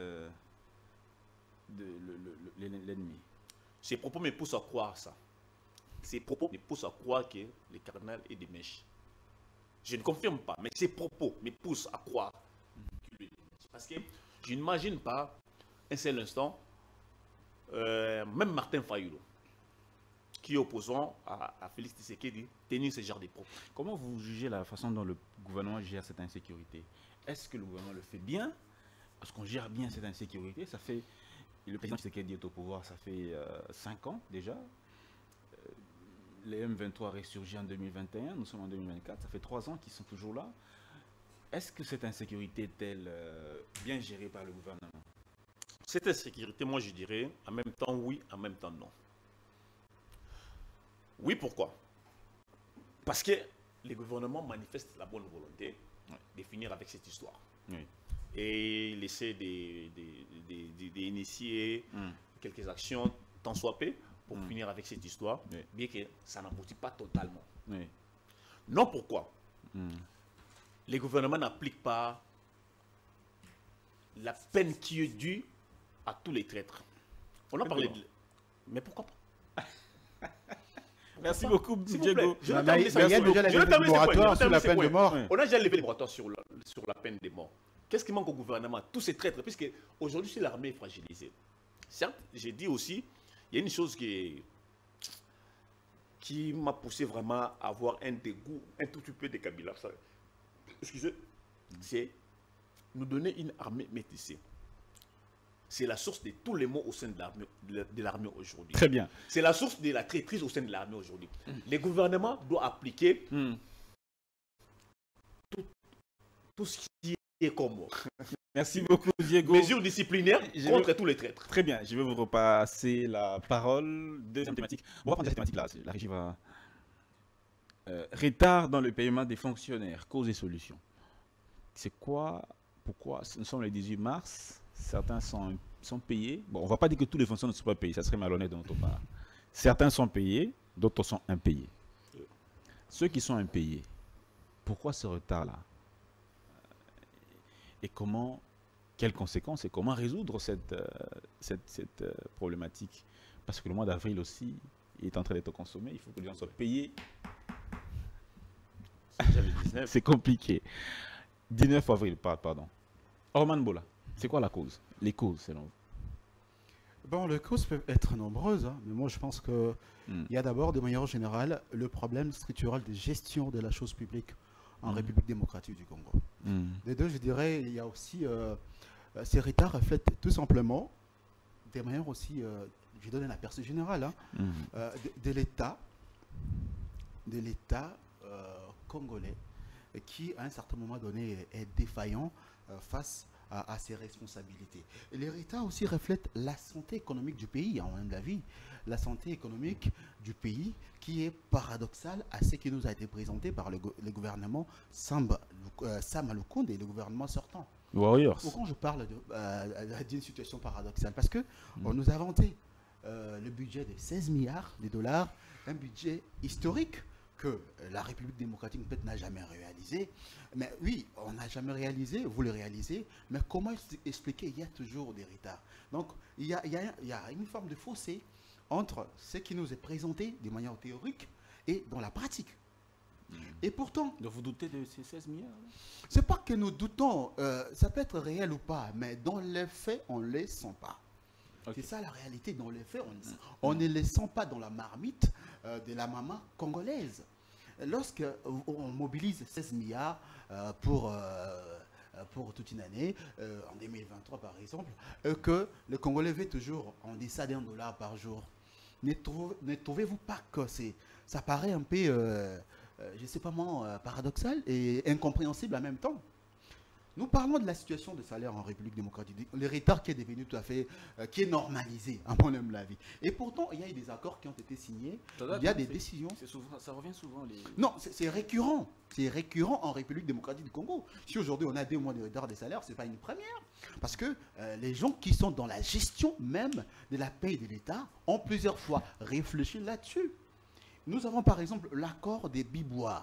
l'ennemi. Ces propos me poussent à croire ça. Ces propos me poussent à croire que le cardinal est de mèche. Je ne confirme pas, mais ces propos me poussent à croire qu'il est de mèche. Parce que je n'imagine pas un seul instant, même Martin Fayulu, qui est opposant à Félix Tshisekedi, tenir ce genre de propos. Comment vous jugez la façon dont le gouvernement gère cette insécurité? Est-ce que le gouvernement le fait bien? Est-ce qu'on gère bien cette insécurité? Ça fait, le président Tshisekedi est au pouvoir, ça fait 5 ans déjà. Les M23 ressurgit en 2021, nous sommes en 2024, ça fait 3 ans qu'ils sont toujours là. Est-ce que cette insécurité est-elle bien gérée par le gouvernement? Cette insécurité, moi je dirais, en même temps oui, en même temps non. Oui, pourquoi? Parce que le gouvernement manifeste la bonne volonté de finir avec cette histoire. Oui. Et il essaie d'initier quelques actions, tant soit peu, pour finir avec cette histoire, bien que ça n'aboutit pas totalement. Oui. Non, pourquoi? Le gouvernement n'applique pas la peine qui est due à tous les traîtres. On a parlé de... Mais pourquoi pas? Merci beaucoup, Diego. Il y a déjà les moratoire sur la peine de mort. On a déjà levé les moratoires sur la peine de mort. Qu'est-ce qui manque au gouvernement? Tous ces traîtres, puisque aujourd'hui, si l'armée est fragilisée. Certes, j'ai dit aussi, il y a une chose qui m'a poussé vraiment à avoir un dégoût, un tout petit peu de Kabila. Excusez, c'est nous donner une armée métissée. C'est la source de tous les maux au sein de l'armée aujourd'hui. Très bien. C'est la source de la traîtrise au sein de l'armée aujourd'hui. Les gouvernements doivent appliquer tout ce qui est comme Merci beaucoup, Diego. mesures disciplinaires contre tous les traîtres. Très bien, je vais vous repasser la parole. Deuxième thématique. On va prendre cette thématique-là. La régie va. Retard dans le paiement des fonctionnaires, causes et solutions. C'est quoi? Pourquoi? Nous sommes le 18 mars. Certains sont payés. Bon, on ne va pas dire que tous les fonctionnaires ne sont pas payés. Ça serait malhonnête de notre part. Certains sont payés, d'autres sont impayés. Ceux qui sont impayés, pourquoi ce retard-là? Et comment, quelles conséquences et comment résoudre cette problématique? Parce que le mois d'avril aussi est en train d'être consommé, il faut que les gens soient payés. C'est compliqué. 19 avril, pardon. Orman Bola, c'est quoi la cause? Les causes, selon vous? Bon, les causes peuvent être nombreuses, hein, mais moi je pense qu'il y a d'abord, de manière générale, le problème structurel de gestion de la chose publique en République démocratique du Congo. Les deux, je dirais, il y a aussi, ces retards reflètent tout simplement, de manière aussi, je donne un aperçu général, hein, de l'État congolais qui, à un certain moment donné, est défaillant face à ses responsabilités. Et les retards aussi reflètent la santé économique du pays, en même la vie, la santé économique du pays qui est paradoxale à ce qui nous a été présenté par le gouvernement Sam Lukonde et le gouvernement sortant. Warriors. Pourquoi je parle d'une situation paradoxale? Parce que on nous a vanté le budget de 16 milliards de dollars, un budget historique que la République démocratique peut-être n'a jamais réalisé. Mais oui, on n'a jamais réalisé, vous le réalisez, mais comment expliquer? Il y a toujours des retards. Donc, il y a une forme de fossé entre ce qui nous est présenté de manière théorique et dans la pratique. Et pourtant... Donc vous doutez de ces 16 milliards? C'est pas que nous doutons, ça peut être réel ou pas, mais dans les faits, on ne les sent pas. Okay. C'est ça la réalité, dans les faits, on ne les sent pas dans la marmite de la maman congolaise. Lorsqu'on mobilise 16 milliards pour toute une année, en 2023 par exemple, que le Congolais veut toujours en deçà d'1 dollar par jour, ne trouvez-vous pas que ça paraît un peu, je ne sais pas moi, paradoxal et incompréhensible en même temps? Nous parlons de la situation de salaire en République démocratique, le retard qui est devenu tout à fait, qui est normalisé, à mon humble avis. Et pourtant, il y a eu des accords qui ont été signés, il y a des décisions. Ça revient souvent. Non, c'est récurrent. C'est récurrent en République démocratique du Congo. Si aujourd'hui on a 2 mois de retard des salaires, ce n'est pas une première. Parce que les gens qui sont dans la gestion même de la paie de l'État ont plusieurs fois réfléchi là-dessus. Nous avons par exemple l'accord des Bibois.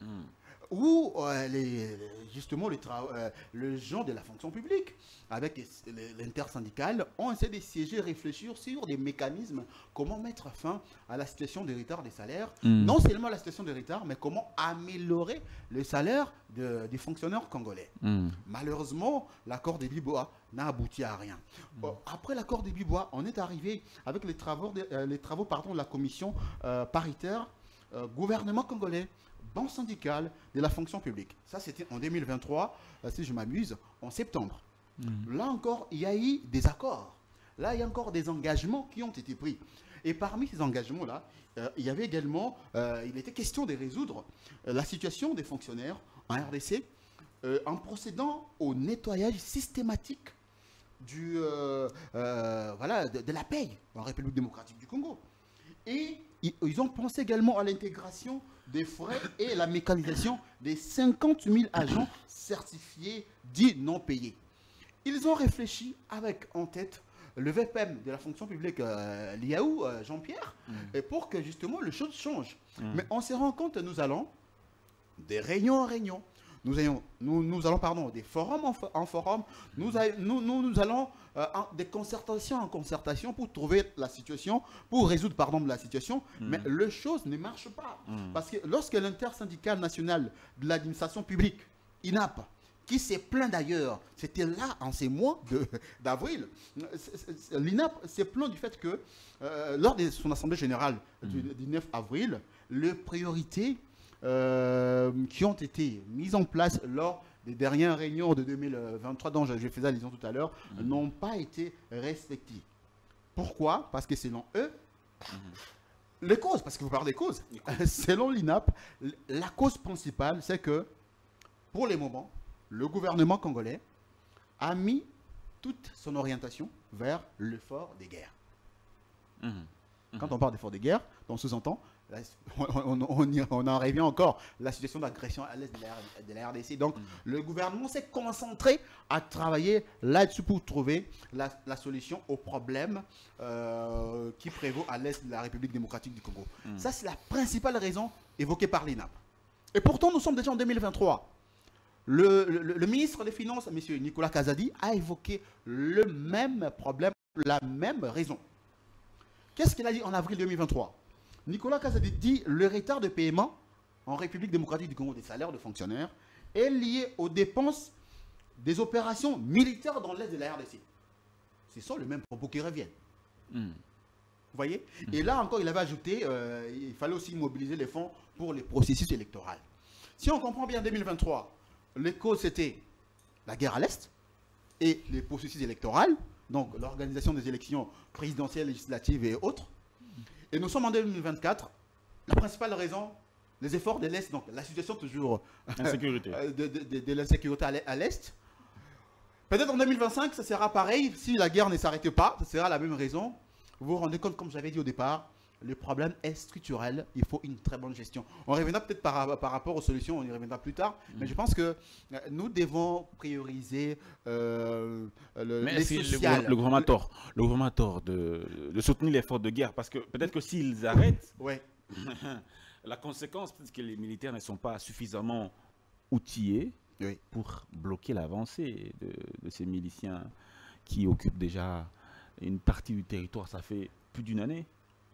Où justement le gens de la fonction publique, avec l'intersyndicale, ont essayé de siéger, réfléchir sur des mécanismes, comment mettre fin à la situation de retard des salaires, non seulement la situation de retard, mais comment améliorer le salaire des fonctionnaires congolais. Malheureusement, l'accord des Bibois n'a abouti à rien. Après l'accord des Bibois, on est arrivé avec les travaux de la commission paritaire gouvernement congolais, banque syndicale de la fonction publique. Ça, c'était en 2023, si je m'amuse, en septembre. Là encore, il y a eu des accords. Là, il y a encore des engagements qui ont été pris. Et parmi ces engagements-là, il y avait également, il était question de résoudre la situation des fonctionnaires en RDC en procédant au nettoyage systématique de la paye en République démocratique du Congo. Et ils ont pensé également à l'intégration des frais et la mécanisation des 50 000 agents certifiés dits non payés. Ils ont réfléchi avec en tête le VPM de la fonction publique, Liaou, Jean-Pierre, pour que justement les choses changent. Mais on se rend compte, nous allons des réunions en réunion, nous allons des forums en forum, nous allons des concertations en concertation pour trouver la situation, pour résoudre la situation, mais les choses ne marchent pas. Parce que lorsque l'intersyndicale nationale de l'administration publique, INAP, qui s'est plaint d'ailleurs, c'était là en ces mois d'avril, l'INAP s'est plaint du fait que lors de son assemblée générale du 9 avril, les priorités qui ont été mises en place lors des dernières réunions de 2023 dont je faisais allusion tout à l'heure n'ont pas été respectées. Pourquoi? Parce que selon eux, les causes, parce que vous parlez des causes, selon l'INAP, la cause principale, c'est que pour le moment, le gouvernement congolais a mis toute son orientation vers l'effort des guerres. Quand on parle d'effort des guerres, on sous-entend, on en revient encore, la situation d'agression à l'est de la RDC. Donc, le gouvernement s'est concentré à travailler là-dessus pour trouver la solution aux problèmes qui prévaut à l'est de la République démocratique du Congo. Ça, c'est la principale raison évoquée par l'INAP. Et pourtant, nous sommes déjà en 2023. Le ministre des Finances, M. Nicolas Kazadi, a évoqué le même problème, la même raison. Qu'est-ce qu'il a dit en avril 2023? Nicolas Kazadi dit le retard de paiement en République démocratique du Congo des salaires de fonctionnaires est lié aux dépenses des opérations militaires dans l'est de la RDC. Ce sont les mêmes propos qui reviennent. Vous voyez? Et là encore, il avait ajouté il fallait aussi mobiliser les fonds pour les processus électoraux. Si on comprend bien 2023, les causes c'était la guerre à l'est et les processus électoraux, donc l'organisation des élections présidentielles, législatives et autres. Et nous sommes en 2024. La principale raison, les efforts de l'Est, donc la situation toujours de l'insécurité à l'Est. Peut-être en 2025, ça sera pareil. Si la guerre ne s'arrête pas, ça sera la même raison. Vous vous rendez compte, comme j'avais dit au départ, le problème est structurel. Il faut une très bonne gestion. On reviendra peut-être par rapport aux solutions, on y reviendra plus tard. Mais je pense que nous devons prioriser les sociales. Le gouvernement a tort de soutenir l'effort de guerre parce que peut-être que s'ils arrêtent, la conséquence, peut-être que les militaires ne sont pas suffisamment outillés pour bloquer l'avancée de ces miliciens qui occupent déjà une partie du territoire. Ça fait plus d'une année.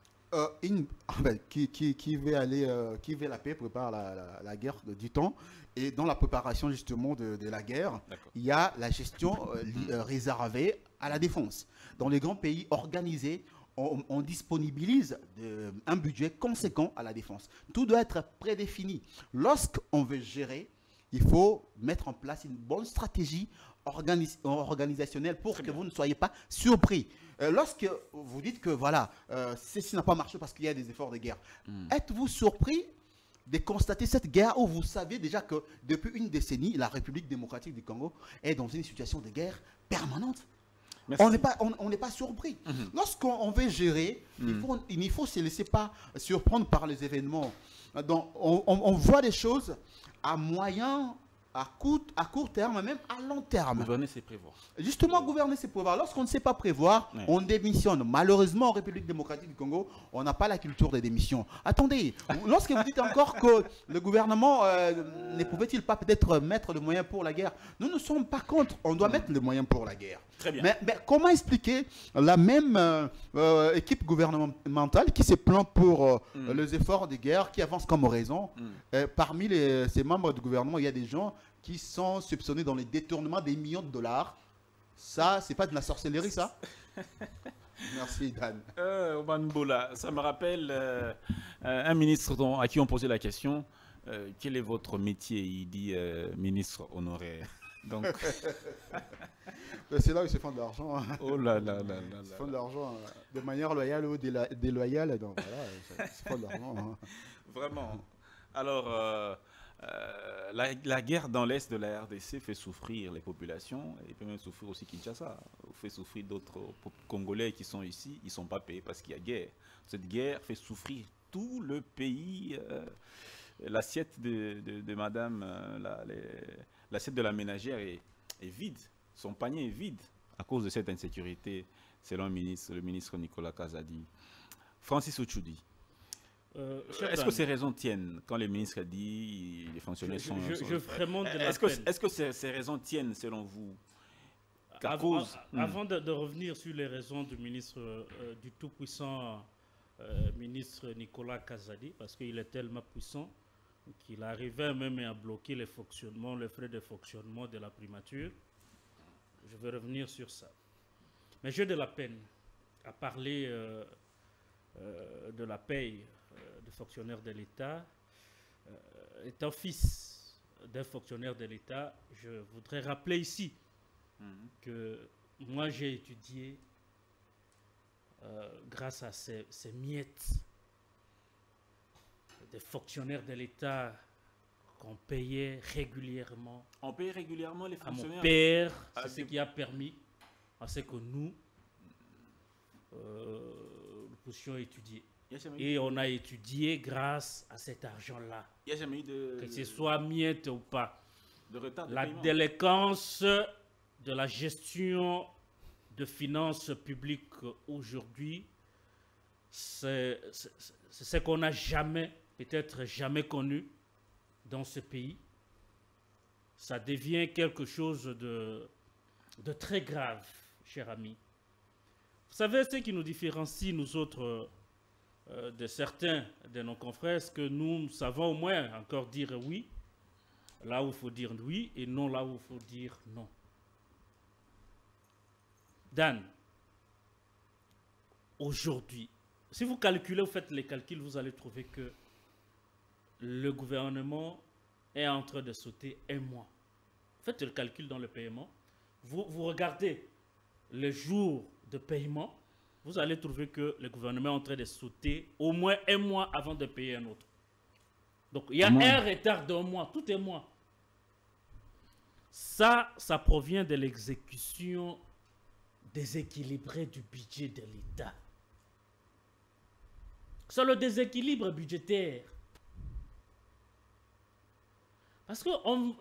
Qui veut la paix prépare la guerre du temps. Et dans la préparation justement de la guerre, il y a la gestion réservée à la défense. Dans les grands pays organisés, on disponibilise un budget conséquent à la défense. Tout doit être prédéfini. Lorsqu'on veut gérer, il faut mettre en place une bonne stratégie organisationnelle pour que vous ne soyez pas surpris. Lorsque vous dites que voilà, ceci n'a pas marché parce qu'il y a des efforts de guerre, êtes-vous surpris de constater cette guerre où vous savez déjà que depuis une décennie, la République démocratique du Congo est dans une situation de guerre permanente? On n'est pas surpris. Lorsqu'on veut gérer, il ne faut se laisser pas surprendre par les événements. Donc, on voit des choses à moyen, à court terme, même à long terme. Gouverner, c'est prévoir. Justement, gouverner, c'est prévoir. Lorsqu'on ne sait pas prévoir, on démissionne. Malheureusement, en République démocratique du Congo, on n'a pas la culture des démissions. Attendez, lorsque vous dites encore que le gouvernement ne pouvait-il pas peut-être mettre les moyens pour la guerre, nous ne sommes pas contre. On doit mettre les moyens pour la guerre. Très bien. Mais comment expliquer la même équipe gouvernementale qui se plaint pour les efforts de guerre, qui avance comme raison? Parmi ces membres du gouvernement, il y a des gens qui sont soupçonnés dans les détournements des millions de dollars. Ça, c'est pas de la sorcellerie, ça? Merci, Dan. Obanbola, ça me rappelle un ministre à qui on posait la question quel est votre métier? Il dit ministre honoraire. Donc, c'est là où ils se font de l'argent. Oh là là là là. Ils se font de l'argent de manière loyale ou déloyale. Donc voilà, ils se font de l'argent. Vraiment. Alors, la guerre dans l'est de la RDC fait souffrir les populations et peut même souffrir aussi Kinshasa. Fait souffrir d'autres Congolais qui sont ici. Ils ne sont pas payés parce qu'il y a guerre. Cette guerre fait souffrir tout le pays. L'assiette de madame, l'assiette de la ménagère est vide. Son panier est vide à cause de cette insécurité, selon le ministre Nicolas Kazadi. Francis Ochoudi. Est-ce que ces raisons tiennent quand le ministre a dit les fonctionnaires sont... Est-ce que ces raisons tiennent selon vous? Avant de revenir sur les raisons du ministre, du tout-puissant ministre Nicolas Kazadi, parce qu'il est tellement puissant qu'il arrivait même à bloquer les frais de fonctionnement de la primature. Je vais revenir sur ça. Mais j'ai de la peine à parler de la paye des fonctionnaires de l'État. Étant fils d'un fonctionnaire de l'État, je voudrais rappeler ici que moi j'ai étudié grâce à ces miettes des fonctionnaires de l'État qu'on payait régulièrement. On paye régulièrement les fonctionnaires. À mon père, c'est ce qui a permis à ce que nous puissions étudier. Et on a étudié grâce à cet argent-là. Il n'y a jamais eu de... Que ce soit miette ou pas. De retard de la paiement. Délinquance de la gestion de finances publiques aujourd'hui, c'est ce qu'on n'a jamais, peut-être jamais connu dans ce pays. Ça devient quelque chose de très grave, cher ami. Vous savez ce qui nous différencie, nous autres, de certains de nos confrères, c'est que nous savons au moins encore dire oui, là où il faut dire oui, et non là où il faut dire non. Dan, aujourd'hui, si vous calculez, vous faites les calculs, vous allez trouver que le gouvernement est en train de sauter un mois. Faites le calcul dans le paiement. Vous regardez le jour de paiement, vous allez trouver que le gouvernement est en train de sauter au moins un mois avant de payer un autre. Donc, il y a un retard d'un mois, tout est mois. Ça provient de l'exécution déséquilibrée du budget de l'État. C'est le déséquilibre budgétaire. Parce que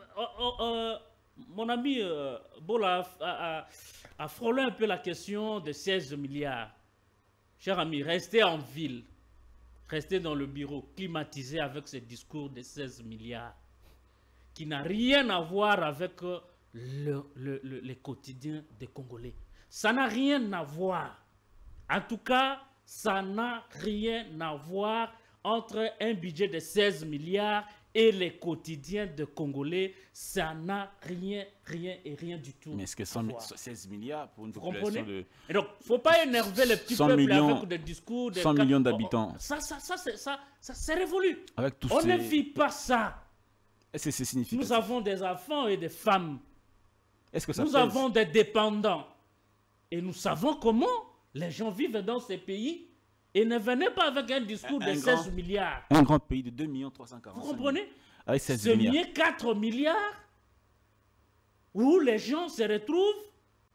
mon ami Bola a frôlé un peu la question de 16 milliards. Cher ami, restez en ville, restez dans le bureau, climatisé avec ce discours de 16 milliards qui n'a rien à voir avec les quotidiens des Congolais. Ça n'a rien à voir. En tout cas, ça n'a rien à voir entre un budget de 16 milliards et les quotidiens de Congolais. Ça n'a rien du tout. Mais est-ce que 16 milliards pour une population de... Et donc, il ne faut pas énerver les petits peuples avec des discours... De 100 millions d'habitants. Ça c'est révolu. Avec tous On ne vit pas ça. Est-ce que c'est significatif? Nous avons des enfants et des femmes. Est-ce que ça nous avons des dépendants. Et nous savons comment les gens vivent dans ces pays. Et ne venez pas avec un discours de 16 milliards. Un grand pays de 2 340 000. Vous comprenez? Avec 16 Ce milliards. n'est 4 milliards où les gens se retrouvent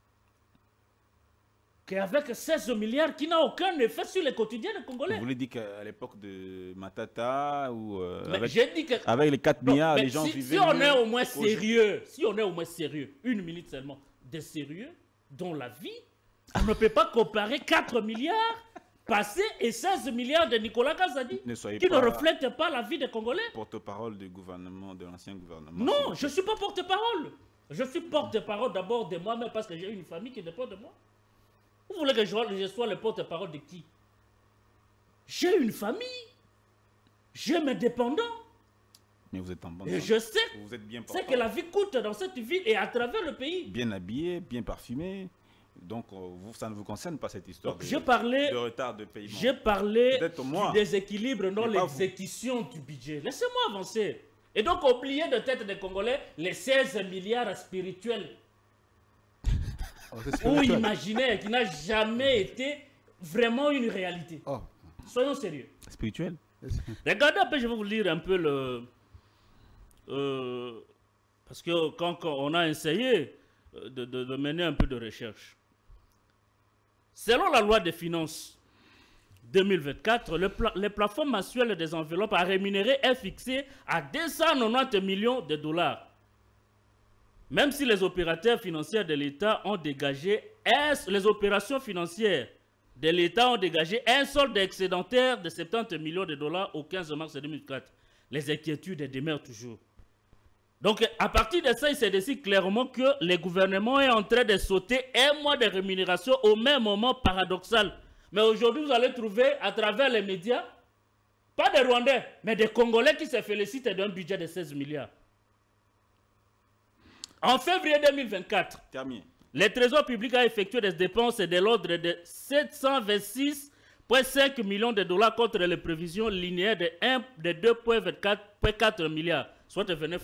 qu'avec 16 milliards qui n'a aucun effet sur les quotidiens des Congolais. Vous voulez dire qu'à l'époque de Matata ou avec les 4 milliards, les gens vivaient... Si on est au moins sérieux, une minute seulement, de sérieux dans la vie, on ne peut pas comparer 4 milliards passés et 16 milliards de Nicolas Kazadi, qui ne reflètent pas la vie des Congolais. Porte-parole du gouvernement, de l'ancien gouvernement. Non, je ne suis pas porte-parole. Je suis porte-parole d'abord de moi-même parce que j'ai une famille qui dépend de moi. Vous voulez que je sois le porte-parole de qui? J'ai une famille. J'ai mes dépendants. Mais vous êtes en bonne santé. Et je sais vous êtes bien que la vie coûte dans cette ville et à travers le pays. Bien habillé, bien parfumé. Donc, ça ne vous concerne pas cette histoire de retard de paiement. J'ai parlé du déséquilibre dans l'exécution du budget. Laissez-moi avancer. Et donc, oubliez de tête des Congolais les 16 milliards spirituels. Ou imaginaire, qui n'a jamais été vraiment une réalité. Soyons sérieux. Spirituel. Regardez un peu, je vais vous lire un peu le... parce que quand on a essayé de mener un peu de recherche. Selon la loi des finances 2024, le plafond mensuel des enveloppes à rémunérer est fixé à 290 millions de dollars. Même si les opérateurs financiers de l'État ont dégagé, les opérations financières de l'État ont dégagé un solde excédentaire de 70 millions de dollars au 15 mars 2004. Les inquiétudes demeurent toujours. Donc, à partir de ça, il se décide clairement que le gouvernement est en train de sauter un mois de rémunération au même moment paradoxal. Mais aujourd'hui, vous allez trouver à travers les médias Pas des Rwandais, mais des Congolais qui se félicitent d'un budget de 16 milliards. En février 2024, Terminé. le Trésor public a effectué des dépenses de l'ordre de 726,5 millions de dollars contre les prévisions linéaires de 2,4 milliards, soit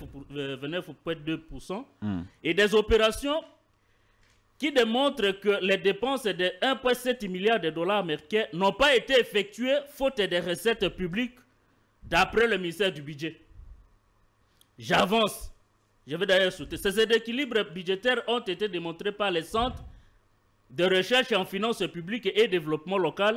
29,2%, et des opérations qui démontrent que les dépenses de 1,7 milliard de dollars américains n'ont pas été effectuées faute des recettes publiques d'après le ministère du Budget. J'avance. Je vais d'ailleurs sauter. Ces déséquilibres budgétaires ont été démontrés par les centres de recherche en finances publiques et développement local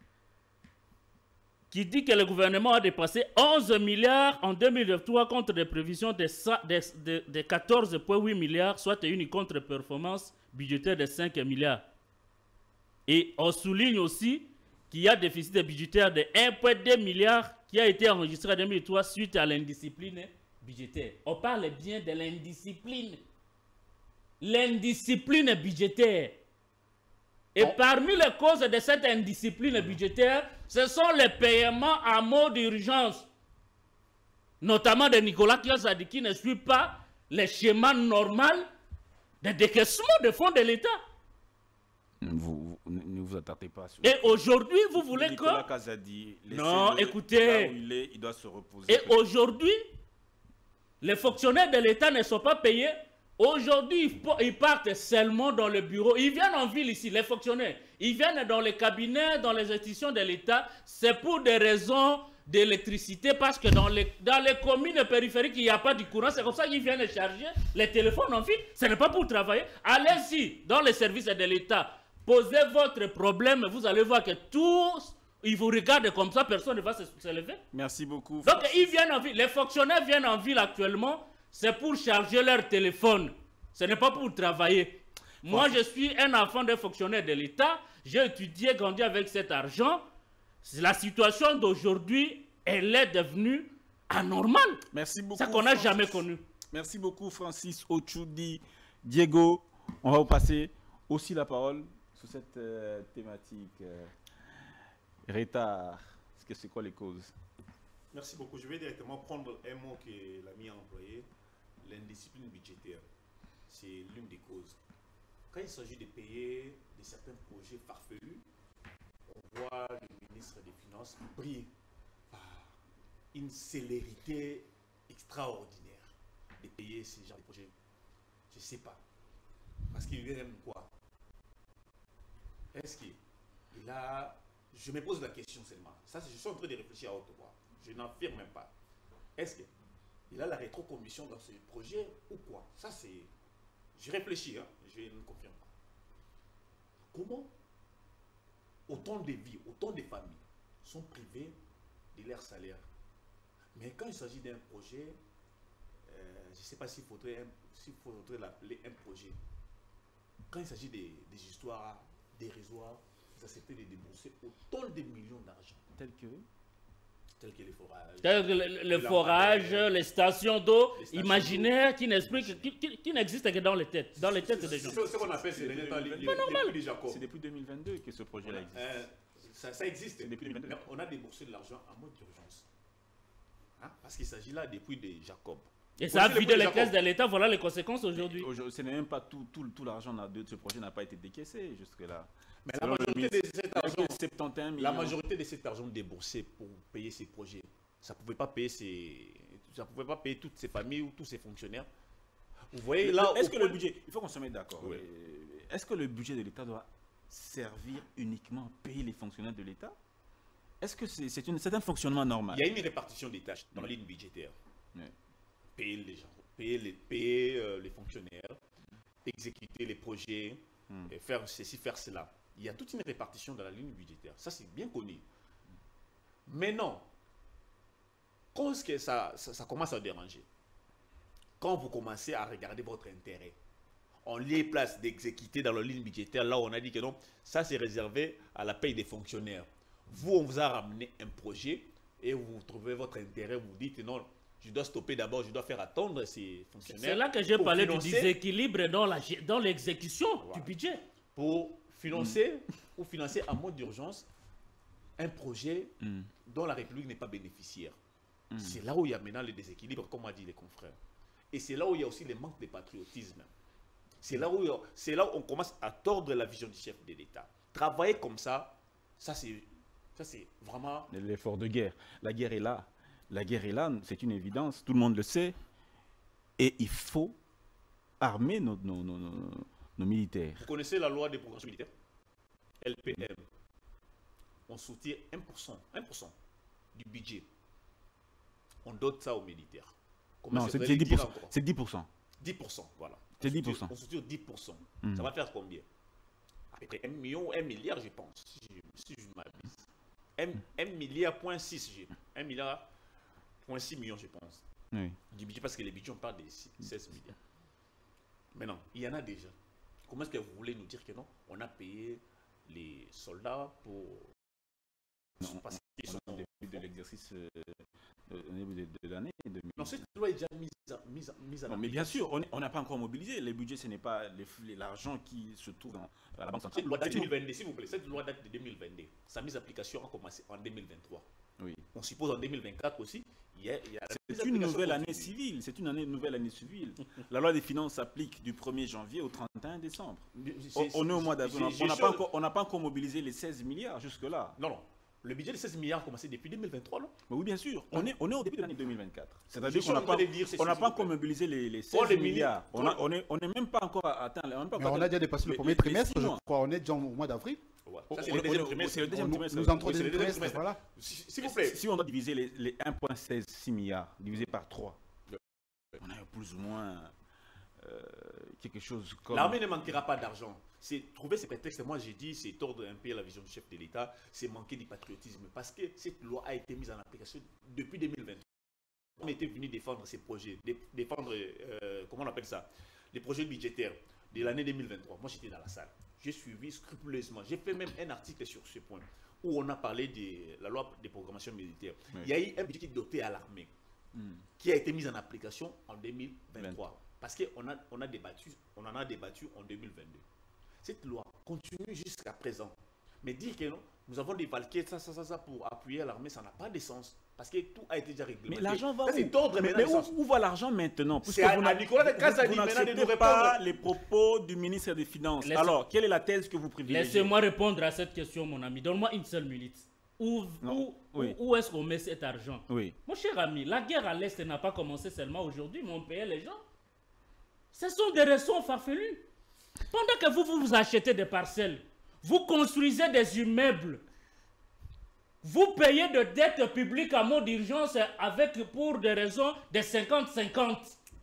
qui dit que le gouvernement a dépassé 11 milliards en 2023 contre des prévisions de 14,8 milliards, soit une contre-performance budgétaire de 5 milliards. Et on souligne aussi qu'il y a un déficit budgétaire de 1,2 milliard qui a été enregistré en 2003 suite à l'indiscipline budgétaire. On parle bien de l'indiscipline. L'indiscipline budgétaire. Et parmi les causes de cette indiscipline budgétaire, ce sont les paiements à mot d'urgence. Notamment de Nicolas Kiosadi qui ne suit pas les schémas normaux de décaissement de fonds de l'État. Ne vous attardez pas sur... Et aujourd'hui, vous voulez Nicolas que... Kazadi, Non, écoutez. là où il doit se reposer. Et aujourd'hui, les fonctionnaires de l'État ne sont pas payés. Aujourd'hui, ils partent seulement dans le bureau. Ils viennent en ville ici, les fonctionnaires. Ils viennent dans les cabinets, dans les institutions de l'État. C'est pour des raisons d'électricité parce que dans les communes périphériques, il n'y a pas de courant. C'est comme ça qu'ils viennent charger les téléphones en ville. Ce n'est pas pour travailler. Allez-y dans les services de l'État. Posez votre problème. Vous allez voir que tous, ils vous regardent comme ça. Personne ne va se lever. Merci beaucoup. Donc, ils viennent en ville. Les fonctionnaires viennent en ville actuellement. C'est pour charger leur téléphone. Ce n'est pas pour travailler. Moi, je suis un enfant d'un fonctionnaire de l'État. J'ai étudié, grandi avec cet argent. La situation d'aujourd'hui, elle est devenue anormale. Merci beaucoup. Ça qu'on n'a jamais connu. Merci beaucoup, Francis Ochoudi. Diego, on va vous passer aussi la parole sur cette thématique. Retard, c'est quoi les causes? Merci beaucoup. Je vais directement prendre un mot que l'ami a employé, l'indiscipline budgétaire. C'est l'une des causes. Quand il s'agit de payer de certains projets farfelus, on voit le ministre des Finances briller par une célérité extraordinaire de payer ce genre de projets. Je ne sais pas. Parce qu'il aime quoi? Est-ce qu'il a... Je me pose la question seulement. Ça, je suis en train de réfléchir à haute voix. Je n'affirme même pas. Est-ce qu'il a la rétrocommission dans ce projet ou quoi? Ça, c'est... Je réfléchis, hein? Je ne confirme pas. Comment autant de vies, autant de familles sont privées de leur salaire? Mais quand il s'agit d'un projet, je ne sais pas s'il faudrait l'appeler un projet. Quand il s'agit des histoires dérisoires, vous acceptez de débourser autant de millions d'argent. Tels que les forages. Le forage, les stations d'eau imaginaires qui n'existent que dans les têtes. Dans les têtes des gens. C'est ce qu'on appelle les prix de Jacob. C'est depuis 2022 que ce projet-là existe. Ça existe. Depuis 2022. Mais on a déboursé de l'argent en mode d'urgence. Hein? Parce qu'il s'agit là des puits de Jacob. Et ça a vidé les caisses de l'État. Voilà les conséquences aujourd'hui. Ce n'est même pas tout l'argent de ce projet n'a pas été décaissé jusque-là. Mais la majorité de cet argent déboursé pour payer ces projets, ça ne pouvait pas payer toutes ces familles ou tous ces fonctionnaires. Vous voyez là. Est-ce que le budget, il faut qu'on se mette d'accord. Oui. Est-ce que le budget de l'État doit servir uniquement à payer les fonctionnaires de l'État? Est-ce que c'est un fonctionnement normal? Il y a une répartition des tâches dans la ligne budgétaire. Oui. Payer les gens, payer les fonctionnaires, exécuter les projets, et faire ceci, faire cela. Il y a toute une répartition dans la ligne budgétaire. Ça, c'est bien connu. Mais non. Quand est-ce que ça commence à déranger? Quand vous commencez à regarder votre intérêt. On les place d'exécuter dans la ligne budgétaire, là où on a dit que non, ça c'est réservé à la paye des fonctionnaires. Vous, on vous a ramené un projet et vous trouvez votre intérêt, vous dites non, je dois stopper d'abord, je dois faire attendre ces fonctionnaires. C'est là que j'ai parlé du déséquilibre dans l'exécution du budget. Pour financer ou financer en mode d'urgence un projet dont la République n'est pas bénéficiaire. C'est là où il y a maintenant le déséquilibre, comme a dit les confrères. Et c'est là où il y a aussi le manque de patriotisme. C'est là où on commence à tordre la vision du chef de l'État. Travailler comme ça c'est vraiment... L'effort de guerre. La guerre est là. La guerre est là, c'est une évidence. Tout le monde le sait. Et il faut armer nos militaires. Vous connaissez la loi des programmations militaires? LPM. On soutient 1% du budget. On dote ça aux militaires. Non, c'est 10%. C'est 10%. 10%, voilà. C'est 10%. On soutient 10%. Ça va faire combien? À peu près 1 million, 1 milliard, je pense, si je ne m'abuse. 1 milliard, point 6, 1 milliard, point 6 millions, je pense. Oui. Du budget, parce que les budgets, on parle de 16 milliards. Maintenant, il y en a déjà. Comment est-ce que vous voulez nous dire que non? On a payé les soldats pour... Non, parce qu'ils sont au début de l'exercice au début de l'année. Non, cette loi est déjà mise en non, mais bien sûr, on n'a pas encore mobilisé. Les budgets, ce n'est pas l'argent qui se trouve à la Banque centrale. Cette loi date de 2022, s'il vous plaît. Cette loi date de 2022. Sa mise en application a commencé en 2023. Oui. On suppose en 2024 aussi. C'est une nouvelle année civile. C'est une nouvelle année civile. La loi des finances s'applique du 1er janvier au 31 décembre. On est au mois d'avril. On n'a pas encore mobilisé les 16 milliards jusque-là. Non. Le budget de 16 milliards a commencé depuis 2023, non? Oui, bien sûr. On est au début de l'année 2024. C'est-à-dire qu'on n'a pas encore mobilisé les 16 milliards. On n'est même pas encore atteint. Mais on a déjà dépassé le premier trimestre, je crois. On est déjà au mois d'avril. Ça, c'est le deuxième trimestre. C'est le deuxième trimestre. Nous entrons au deuxième trimestre, voilà. S'il vous plaît. Si on doit diviser les 1,16 milliards, divisé par 3, on a plus ou moins quelque chose comme... L'armée ne manquera pas d'argent. C'est trouver ces prétextes. Moi, j'ai dit, c'est tordre un peu la vision du chef de l'État, c'est manquer du patriotisme. Parce que cette loi a été mise en application depuis 2023. On était venu défendre ces projets, défendre, comment on appelle ça, les projets budgétaires de l'année 2023. Moi, j'étais dans la salle. J'ai suivi scrupuleusement. J'ai fait même un article sur ce point où on a parlé de la loi des programmations militaires. Oui. Il y a eu un budget qui est doté à l'armée qui a été mis en application en 2023. Parce qu'on en a débattu en 2022. Cette loi continue jusqu'à présent. Mais dire que non, nous avons dévalqué ça pour appuyer l'armée, ça n'a pas de sens. Parce que tout a été déjà réglementé. Mais l'argent va où va l'argent maintenant? C'est à Nicolas Kazadi maintenant de nous répondre. Pas les propos du ministre des Finances. Alors, quelle est la thèse que vous privilégiez? Laissez-moi répondre à cette question, mon ami. Donne-moi une seule minute. Où est-ce qu'on met cet argent? Oui. Mon cher ami, la guerre à l'Est n'a pas commencé seulement aujourd'hui, mais on payait les gens. Ce sont des raisons farfelues. Pendant que vous achetez des parcelles, vous construisez des immeubles, vous payez de dettes publiques à mot d'urgence pour des raisons de 50-50.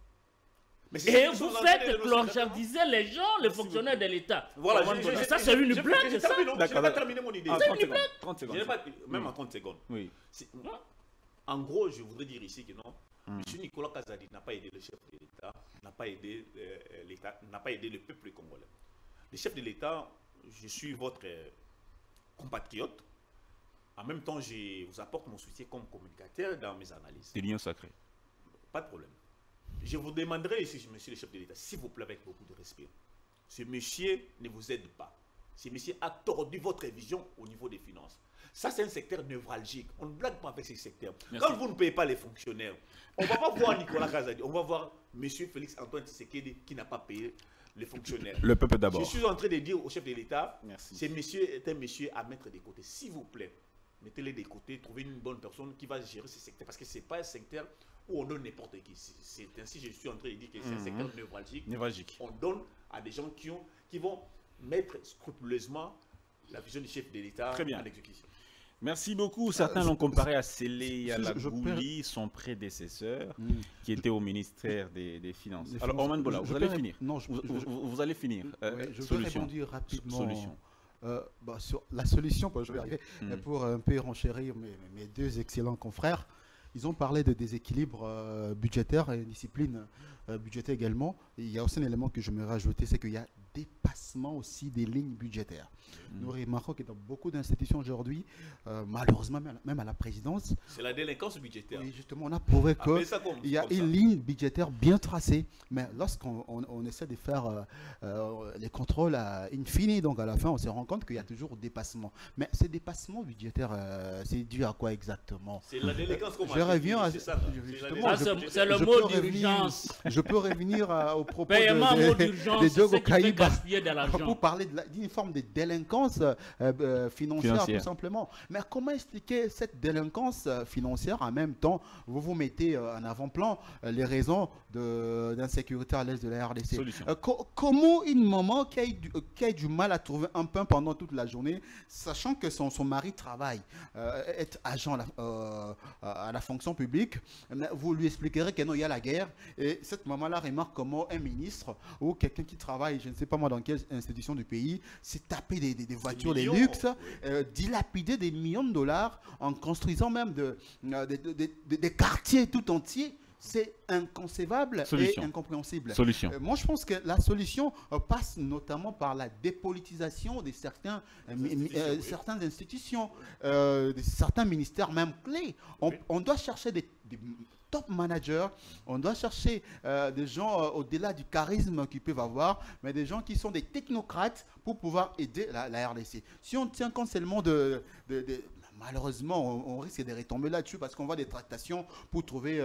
Et vous faites clochardiser les gens, les fonctionnaires de l'État. Voilà, ça c'est une blague. Je n'ai pas terminé mon idée. C'est une blague. 30 secondes. Même en 30 secondes. Oui. En gros, je voudrais dire ici que non. M. Nicolas Kazadi n'a pas aidé le chef de l'État, n'a pas aidé l'État, n'a pas aidé le peuple congolais. Le chef de l'État, je suis votre compatriote. En même temps, je vous apporte mon soutien comme communicateur dans mes analyses. C'est l'union sacrée. Pas de problème. Je vous demanderai ici, monsieur le chef de l'État, s'il vous plaît, avec beaucoup de respect, ce monsieur ne vous aide pas. Ce monsieur a tordu votre vision au niveau des finances. Ça, c'est un secteur névralgique. On ne blague pas avec ces secteurs. Merci. Quand vous ne payez pas les fonctionnaires, on ne va pas voir Nicolas Kazadi, on va voir M. Félix Antoine Tshisekedi qui n'a pas payé les fonctionnaires. Le peuple d'abord. Je suis en train de dire au chef de l'État, Merci. ce monsieur est un monsieur à mettre de côté. S'il vous plaît, mettez-les de côté, trouvez une bonne personne qui va gérer ce secteur. Parce que ce n'est pas un secteur où on donne n'importe qui. C'est ainsi que je suis en train de dire que c'est un secteur névralgique. On donne à des gens qui vont mettre scrupuleusement la vision du chef de l'État à l'exécution. Merci beaucoup. Certains l'ont comparé à Sélé Yalagouli, son prédécesseur, qui était au ministère des Finances. Alors, Orman Bola, vous allez finir. Non, vous allez finir. Je vais répondre rapidement sur la solution, je vais arriver, pour un peu renchérir mes deux excellents confrères. Ils ont parlé de déséquilibre budgétaire et discipline budgétaire également. Et il y a aussi un élément que je me rajouter, c'est qu'il y a dépassement aussi des lignes budgétaires. Nous remarquons que dans beaucoup d'institutions aujourd'hui, malheureusement, même à la présidence, c'est la délinquance budgétaire. Oui, justement, on a prouvé qu'il y a une ligne budgétaire bien tracée. Mais lorsqu'on essaie de faire les contrôles in fine, donc à la fin, on se rend compte qu'il y a toujours dépassement. Mais ces dépassements budgétaires, c'est dû à quoi exactement? C'est la délinquance qu'on Je reviens à ça. C'est le mot d'urgence. Je peux revenir au propos Paiement de Diogo Kaïba pour parler d'une forme de délinquance financière, tout simplement. Mais comment expliquer cette délinquance financière en même temps vous vous mettez en avant-plan les raisons d'insécurité à l'est de la RDC? Comment une maman qui a du mal à trouver un pain pendant toute la journée, sachant que son mari travaille, est agent à la fonction publique, vous lui expliquerez que non, il y a la guerre, et cette maman-là remarque comment un ministre ou quelqu'un qui travaille, je ne sais pas moi dans quelle institution du pays, s'est tapé des voitures de luxe, dilapidé des millions de dollars en construisant même des quartiers tout entiers. C'est inconcevable et incompréhensible. Moi, je pense que la solution passe notamment par la dépolitisation de certaines institutions, de certains ministères même clés. On doit chercher des top managers, on doit chercher des gens au-delà du charisme qu'ils peuvent avoir, mais des gens qui sont des technocrates pour pouvoir aider la RDC. Si on tient compte seulement malheureusement, on risque de retomber là-dessus parce qu'on voit des tractations pour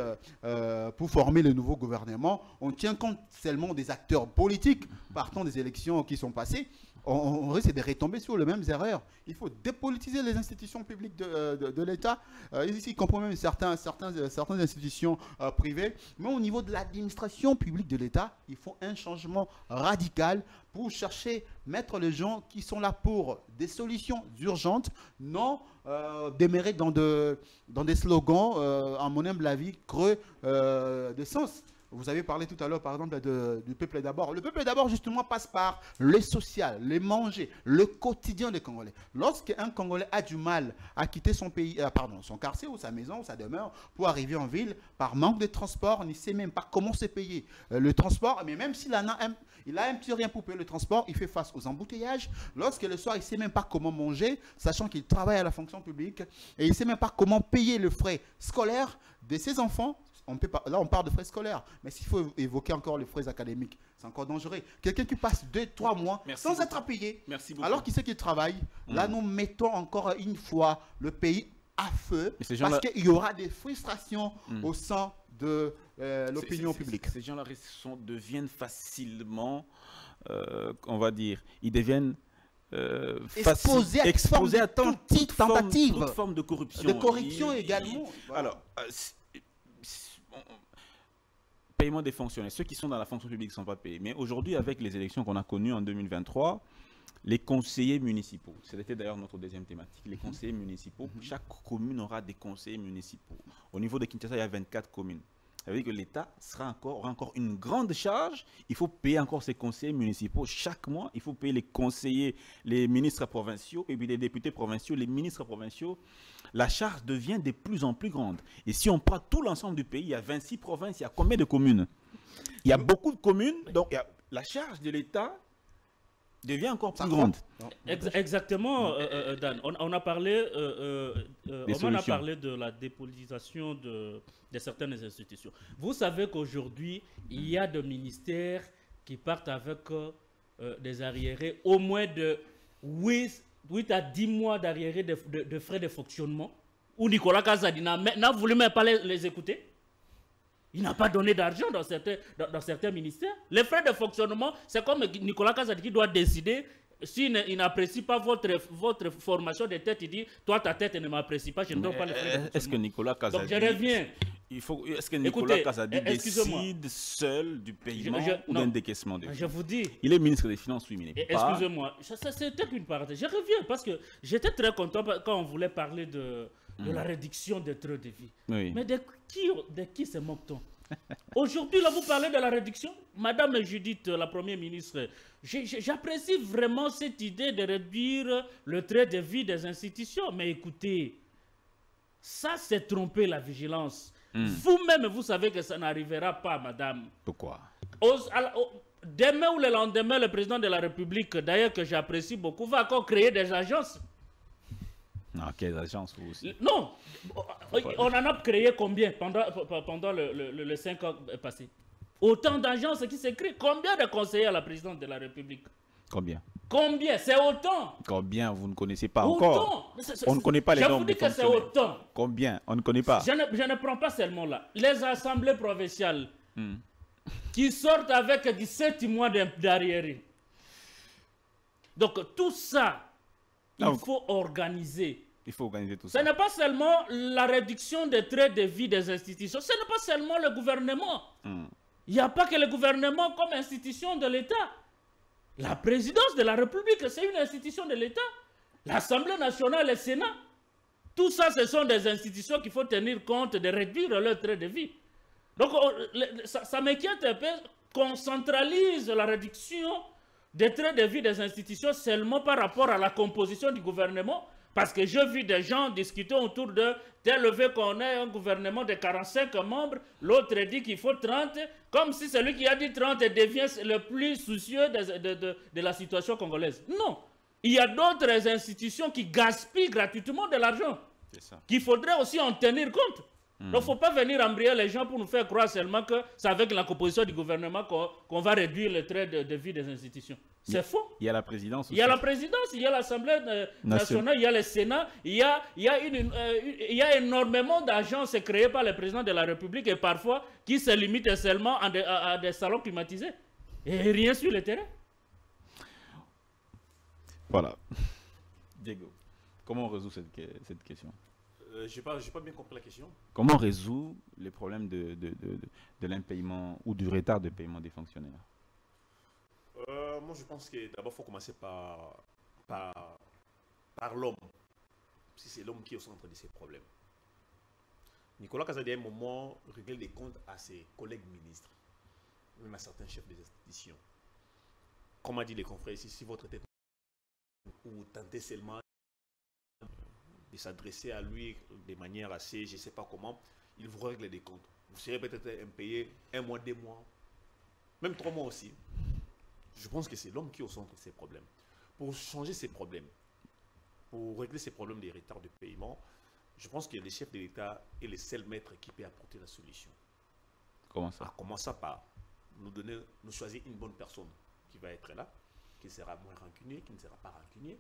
former le nouveau gouvernement. On tient compte seulement des acteurs politiques partant des élections qui sont passées. On risque de retomber sur les mêmes erreurs. Il faut dépolitiser les institutions publiques de l'État, ici, y compris même certaines institutions privées. Mais au niveau de l'administration publique de l'État, il faut un changement radical pour mettre les gens qui sont là pour des solutions urgentes, non démarrer dans des slogans, en mon humble avis, creux de sens. Vous avez parlé tout à l'heure, par exemple, du peuple d'abord. Le peuple d'abord, justement, passe par le social, les manger, le quotidien des Congolais. Lorsqu'un Congolais a du mal à quitter son pays, son quartier ou sa maison ou sa demeure pour arriver en ville, par manque de transport, il ne sait même pas comment se payer le transport. Mais même s'il a un petit rien pour payer le transport, il fait face aux embouteillages. Lorsque le soir, il ne sait même pas comment manger, sachant qu'il travaille à la fonction publique, et il ne sait même pas comment payer le frais scolaire de ses enfants. Là, on parle de frais scolaires, mais s'il faut évoquer encore les frais académiques, c'est encore dangereux. Quelqu'un qui passe 2-3 mois sans être payé, alors qu'il sait qu'il travaille, là, nous mettons encore une fois le pays à feu, parce qu'il y aura des frustrations au sein de l'opinion publique. Ces gens-là deviennent facilement, on va dire, ils deviennent exposés à toute forme de corruption. De corruption également. Alors, paiement des fonctionnaires. Ceux qui sont dans la fonction publique ne sont pas payés. Mais aujourd'hui, avec les élections qu'on a connues en 2023, les conseillers municipaux, c'était d'ailleurs notre deuxième thématique, les conseillers municipaux, chaque commune aura des conseillers municipaux. Au niveau de Kinshasa, il y a 24 communes. Ça veut dire que l'État aura encore une grande charge. Il faut payer encore ces conseillers municipaux chaque mois. Il faut payer les conseillers, les ministres provinciaux, et puis les députés provinciaux, les ministres provinciaux. La charge devient de plus en plus grande. Et si on prend tout l'ensemble du pays, il y a 26 provinces, il y a combien de communes? Il y a beaucoup de communes, donc la charge de l'État devient encore plus grande. Exactement, Dan. On a parlé de la dépolitisation de certaines institutions. Vous savez qu'aujourd'hui, il y a des ministères qui partent avec des arriérés au moins de 8 à 10 mois d'arriérés de frais de fonctionnement. Où Nicolas Kazadi n'a voulu même pas les écouter. Il n'a pas donné d'argent dans certains ministères. Les frais de fonctionnement, c'est comme Nicolas Kazadi qui doit décider. S'il n'apprécie pas votre formation de tête, il dit, toi, ta tête ne m'apprécie pas, je ne donne pas les frais de fonctionnement. Est-ce que Nicolas Kazadi... Donc, je reviens. Est-ce que Nicolas Kazadi décide seul du paiement ou d'un décaissement de fonds? Je vous dis... Il est ministre des Finances, oui, mais il n'est pas... Excusez-moi, c'était une parenthèse. Je reviens parce que j'étais très content quand on voulait parler de la réduction des trains de vie. Oui. Mais de qui se moque-t-on? Aujourd'hui, là, vous parlez de la réduction. Madame Judith, la première ministre, j'apprécie vraiment cette idée de réduire le trait de vie des institutions. Mais écoutez, ça, c'est tromper la vigilance. Vous-même, vous savez que ça n'arrivera pas, madame. Pourquoi? demain ou le lendemain, le président de la République, d'ailleurs que j'apprécie beaucoup, va encore créer des agences. Non, quelles agences vous aussi? Non, on en a créé combien pendant les 5 ans passés? Autant d'agences qui s'écrivent. Combien de conseillers à la présidence de la République? Combien? Combien? C'est autant. Combien? Vous ne connaissez pas encore. On ne connaît pas les Je noms vous des dis que c'est fonctionnaires. autant. Combien? On ne connaît pas. Je ne prends pas seulement là. Les assemblées provinciales qui sortent avec 17 mois d'arriéré. Donc tout ça, il faut organiser. Il faut organiser tout Ce ça. n'est pas seulement la réduction des traits de vie des institutions. Ce n'est pas seulement le gouvernement. Il n'y a pas que le gouvernement comme institution de l'État. La présidence de la République, c'est une institution de l'État. L'Assemblée nationale, le Sénat. Tout ça, ce sont des institutions qu'il faut tenir compte de réduire leur trait de vie. Donc, ça m'inquiète un peu qu'on centralise la réduction des traits de vie des institutions seulement par rapport à la composition du gouvernement. Parce que j'ai vu des gens discuter autour de tel fait qu'on ait un gouvernement de 45 membres, l'autre dit qu'il faut 30, comme si celui qui a dit 30 devient le plus soucieux de la situation congolaise. Non, il y a d'autres institutions qui gaspillent gratuitement de l'argent, qu'il faudrait aussi en tenir compte. Donc il ne faut pas venir embrayer les gens pour nous faire croire seulement que c'est avec la composition du gouvernement qu'on va réduire le trait de vie des institutions. C'est faux. Il y a la présidence aussi. Il y a la présidence, il y a l'Assemblée nationale, il y a le Sénat, il y a énormément d'agences créées par le président de la République et parfois qui se limitent seulement à des salons climatisés. Et rien sur le terrain. Voilà. Diego, comment on résout cette question? Je n'ai pas bien compris la question. Comment on résout les problèmes de l'impaiement ou du retard de paiement des fonctionnaires? Moi, je pense que d'abord, il faut commencer par l'homme. Si c'est l'homme qui est au centre de ces problèmes. Nicolas Kazadi, à un moment, réglait des comptes à ses collègues ministres, même à certains chefs des institutions. Comme a dit les confrères ici, si votre tête ou tentez seulement de s'adresser à lui de manière assez, je ne sais pas comment, il vous règle des comptes. Vous serez peut-être impayé 1 mois, 2 mois, même 3 mois aussi. Je pense que c'est l'homme qui est au centre de ces problèmes. Pour changer ces problèmes, pour régler ces problèmes des retards de paiement, je pense que les chefs de l'État est le seul maître qui peut apporter la solution. Comment ça? En commençant par nous choisir une bonne personne qui va être là, qui sera moins rancunier, qui ne sera pas rancunier.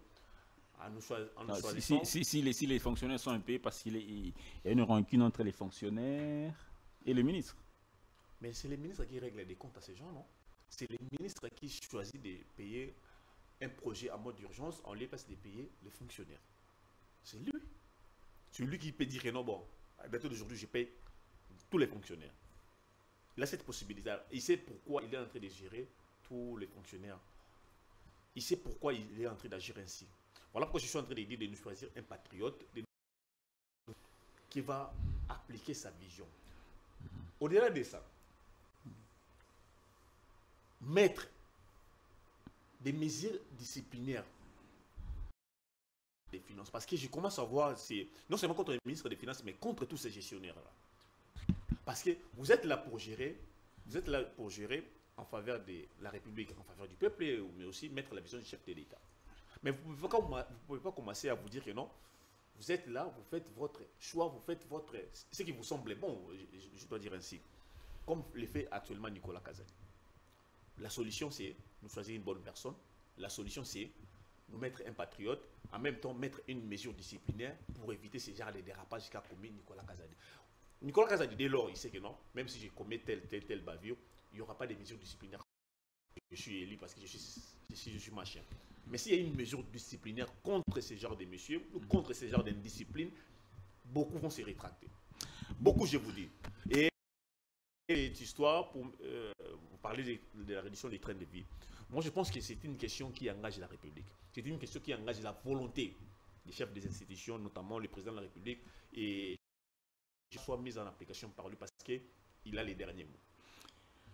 Si les fonctionnaires sont impayés parce qu'il y a une rancune entre les fonctionnaires et le ministre. Mais c'est les ministres qui règlent des comptes à ces gens, non? C'est les ministres qui choisissent de payer un projet en mode d'urgence en lieu de payer les fonctionnaires. C'est lui. C'est lui qui peut dire que non, bon, à partir d'aujourd'hui, je paye tous les fonctionnaires. Il a cette possibilité. Il sait pourquoi il est en train de gérer tous les fonctionnaires. Il sait pourquoi il est en train d'agir ainsi. Voilà pourquoi je suis en train de dire de nous choisir un patriote qui va appliquer sa vision. Au-delà de ça, mettre des mesures disciplinaires des finances. Parce que je commence à voir, non seulement contre les ministres des Finances, mais contre tous ces gestionnaires-là. Parce que vous êtes là pour gérer en faveur de la République, en faveur du peuple, mais aussi mettre la vision du chef de l'État. Mais vous ne pouvez pas commencer à vous dire que non, vous êtes là, vous faites votre choix, vous faites ce qui vous semble bon, je dois dire ainsi. Comme le fait actuellement Nicolas Kazadi. La solution, c'est nous choisir une bonne personne. La solution, c'est nous mettre un patriote, en même temps mettre une mesure disciplinaire pour éviter ce genre de dérapage qu'a commis Nicolas Kazadi. Nicolas Kazadi, dès lors, il sait que non, même si je commets telle bavure, il n'y aura pas de mesures disciplinaires. Je suis élu parce que je suis machin. Mais s'il y a une mesure disciplinaire contre ce genre de messieurs, ou contre ce genre d'indiscipline, beaucoup vont se rétracter. Beaucoup, je vous dis. Et cette histoire, pour vous parler de la réduction des trains de vie, moi je pense que c'est une question qui engage la République. C'est une question qui engage la volonté des chefs des institutions, notamment le président de la République, et soit mise en application par lui parce qu'il a les derniers mots.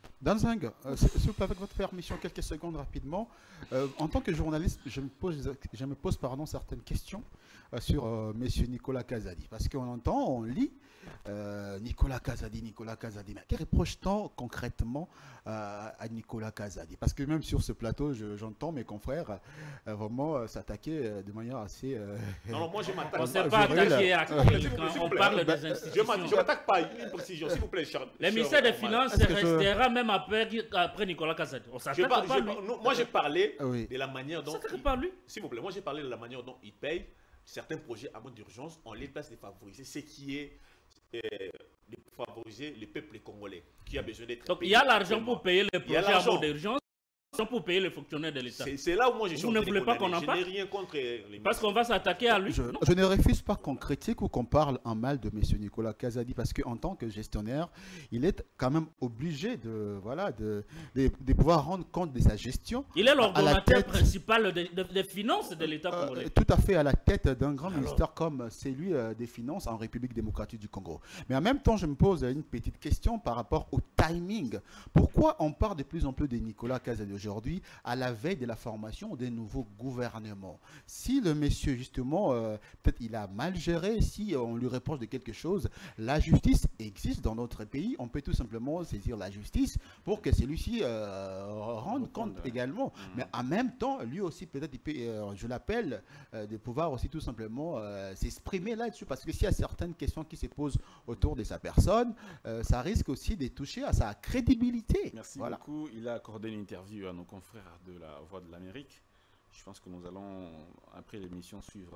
Danzang, s'il vous plaît, avec votre permission, quelques secondes rapidement. En tant que journaliste, je me pose certaines questions sur M. Nicolas Kazadi. Parce qu'on entend, on lit Nicolas Kazadi. Mais que reproche-t-on concrètement à Nicolas Kazadi? Parce que même sur ce plateau, j'entends mes confrères vraiment s'attaquer de manière assez... non, moi je m'attaque. On ne s'est pas attaqué à qui quand on parle des institutions. Je m'attaque pas à une précision, s'il vous plaît, Charles. Le ministère des Finances restera même après Nicolas Kazadi. On s'attaque pas lui. Moi j'ai parlé de la manière dont... lui. S'il vous plaît, moi j'ai parlé de la manière dont il paye certains projets à mode d'urgence en les place de favoriser ce qui est de favoriser le peuple congolais qui a besoin d'être. Donc il y a l'argent pour payer les projets à mode d'urgence, pour payer les fonctionnaires de l'État. C'est là où moi je suis. Vous ne voulez pas qu'on en parle? Je n'ai rien contre les... Parce qu'on va s'attaquer à lui. Je ne refuse pas qu'on critique ou qu'on parle en mal de M. Nicolas Kazadi parce qu'en tant que gestionnaire, il est quand même obligé de pouvoir rendre compte de sa gestion. Il est l'ordonnateur principal des finances de l'État congolais. Tout à fait, à la tête d'un grand ministère comme celui des Finances en République démocratique du Congo. Mais en même temps, je me pose une petite question par rapport au timing. Pourquoi on parle de plus en plus de Nicolas Kazadi aujourd'hui à la veille de la formation des nouveaux gouvernements? Si le monsieur, justement, peut-être il a mal géré, si on lui reproche de quelque chose, la justice existe dans notre pays. On peut tout simplement saisir la justice pour que celui-ci rende compte également. Mais en même temps, lui aussi, peut-être, il peut, je l'appelle, de pouvoir aussi tout simplement s'exprimer là-dessus. Parce que s'il y a certaines questions qui se posent autour de sa personne, ça risque aussi de toucher à sa crédibilité. Merci beaucoup. Il a accordé une interview à nos confrères de la Voix de l'Amérique. Je pense que nous allons, après l'émission, suivre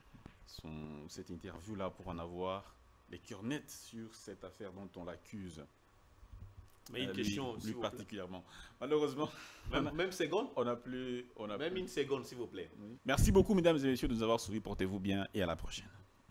cette interview-là pour en avoir les cœurs nets sur cette affaire dont on l'accuse. Mais une question, lui particulièrement. Malheureusement, même seconde, on n'a plus... même une seconde, s'il vous plaît. Oui. Merci beaucoup, mesdames et messieurs, de nous avoir suivis. Portez-vous bien et à la prochaine.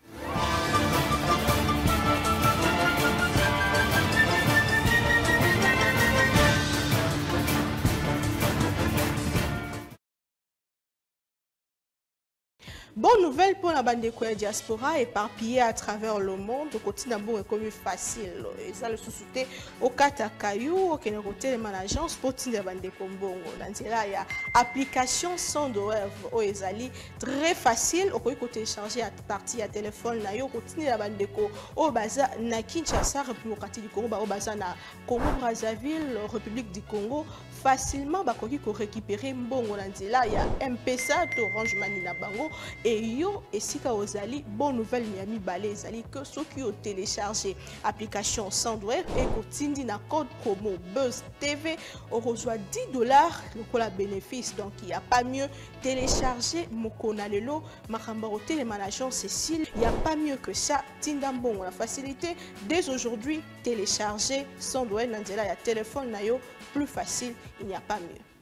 Bonne nouvelle pour la bande de diaspora éparpillée à travers le monde. Le quotidien est comme facile. Et ça le sous-souté au Katakayou, au côté de l'agence pour la bande de Kombongo. Il y a application sans douleur au Ezali très facile. Au côté télécharger à partir à téléphone na yo quotidien la bande de Ko au Baza na Kinshasa République du Congo, au Baza na Congo Brazzaville République du Congo. Facilement bakoki ko récupérer mbongo na nzela ya M-Pesa to Orange Money na bango et yo esika ozali bonne nouvelle miami balé ezali que ceux qui ont téléchargé application Sandware et kotindi na code promo Buzz TV on reçoit $10 le la bénéfice. Donc il n'y a pas mieux télécharger Mokona Lelo Makamba Hotel Management Cécile, il n'y a pas mieux que ça. Tindambon la facilité dès aujourd'hui télécharger Sandware na nzela ya téléphone na yo plus facile, il n'y a pas mieux.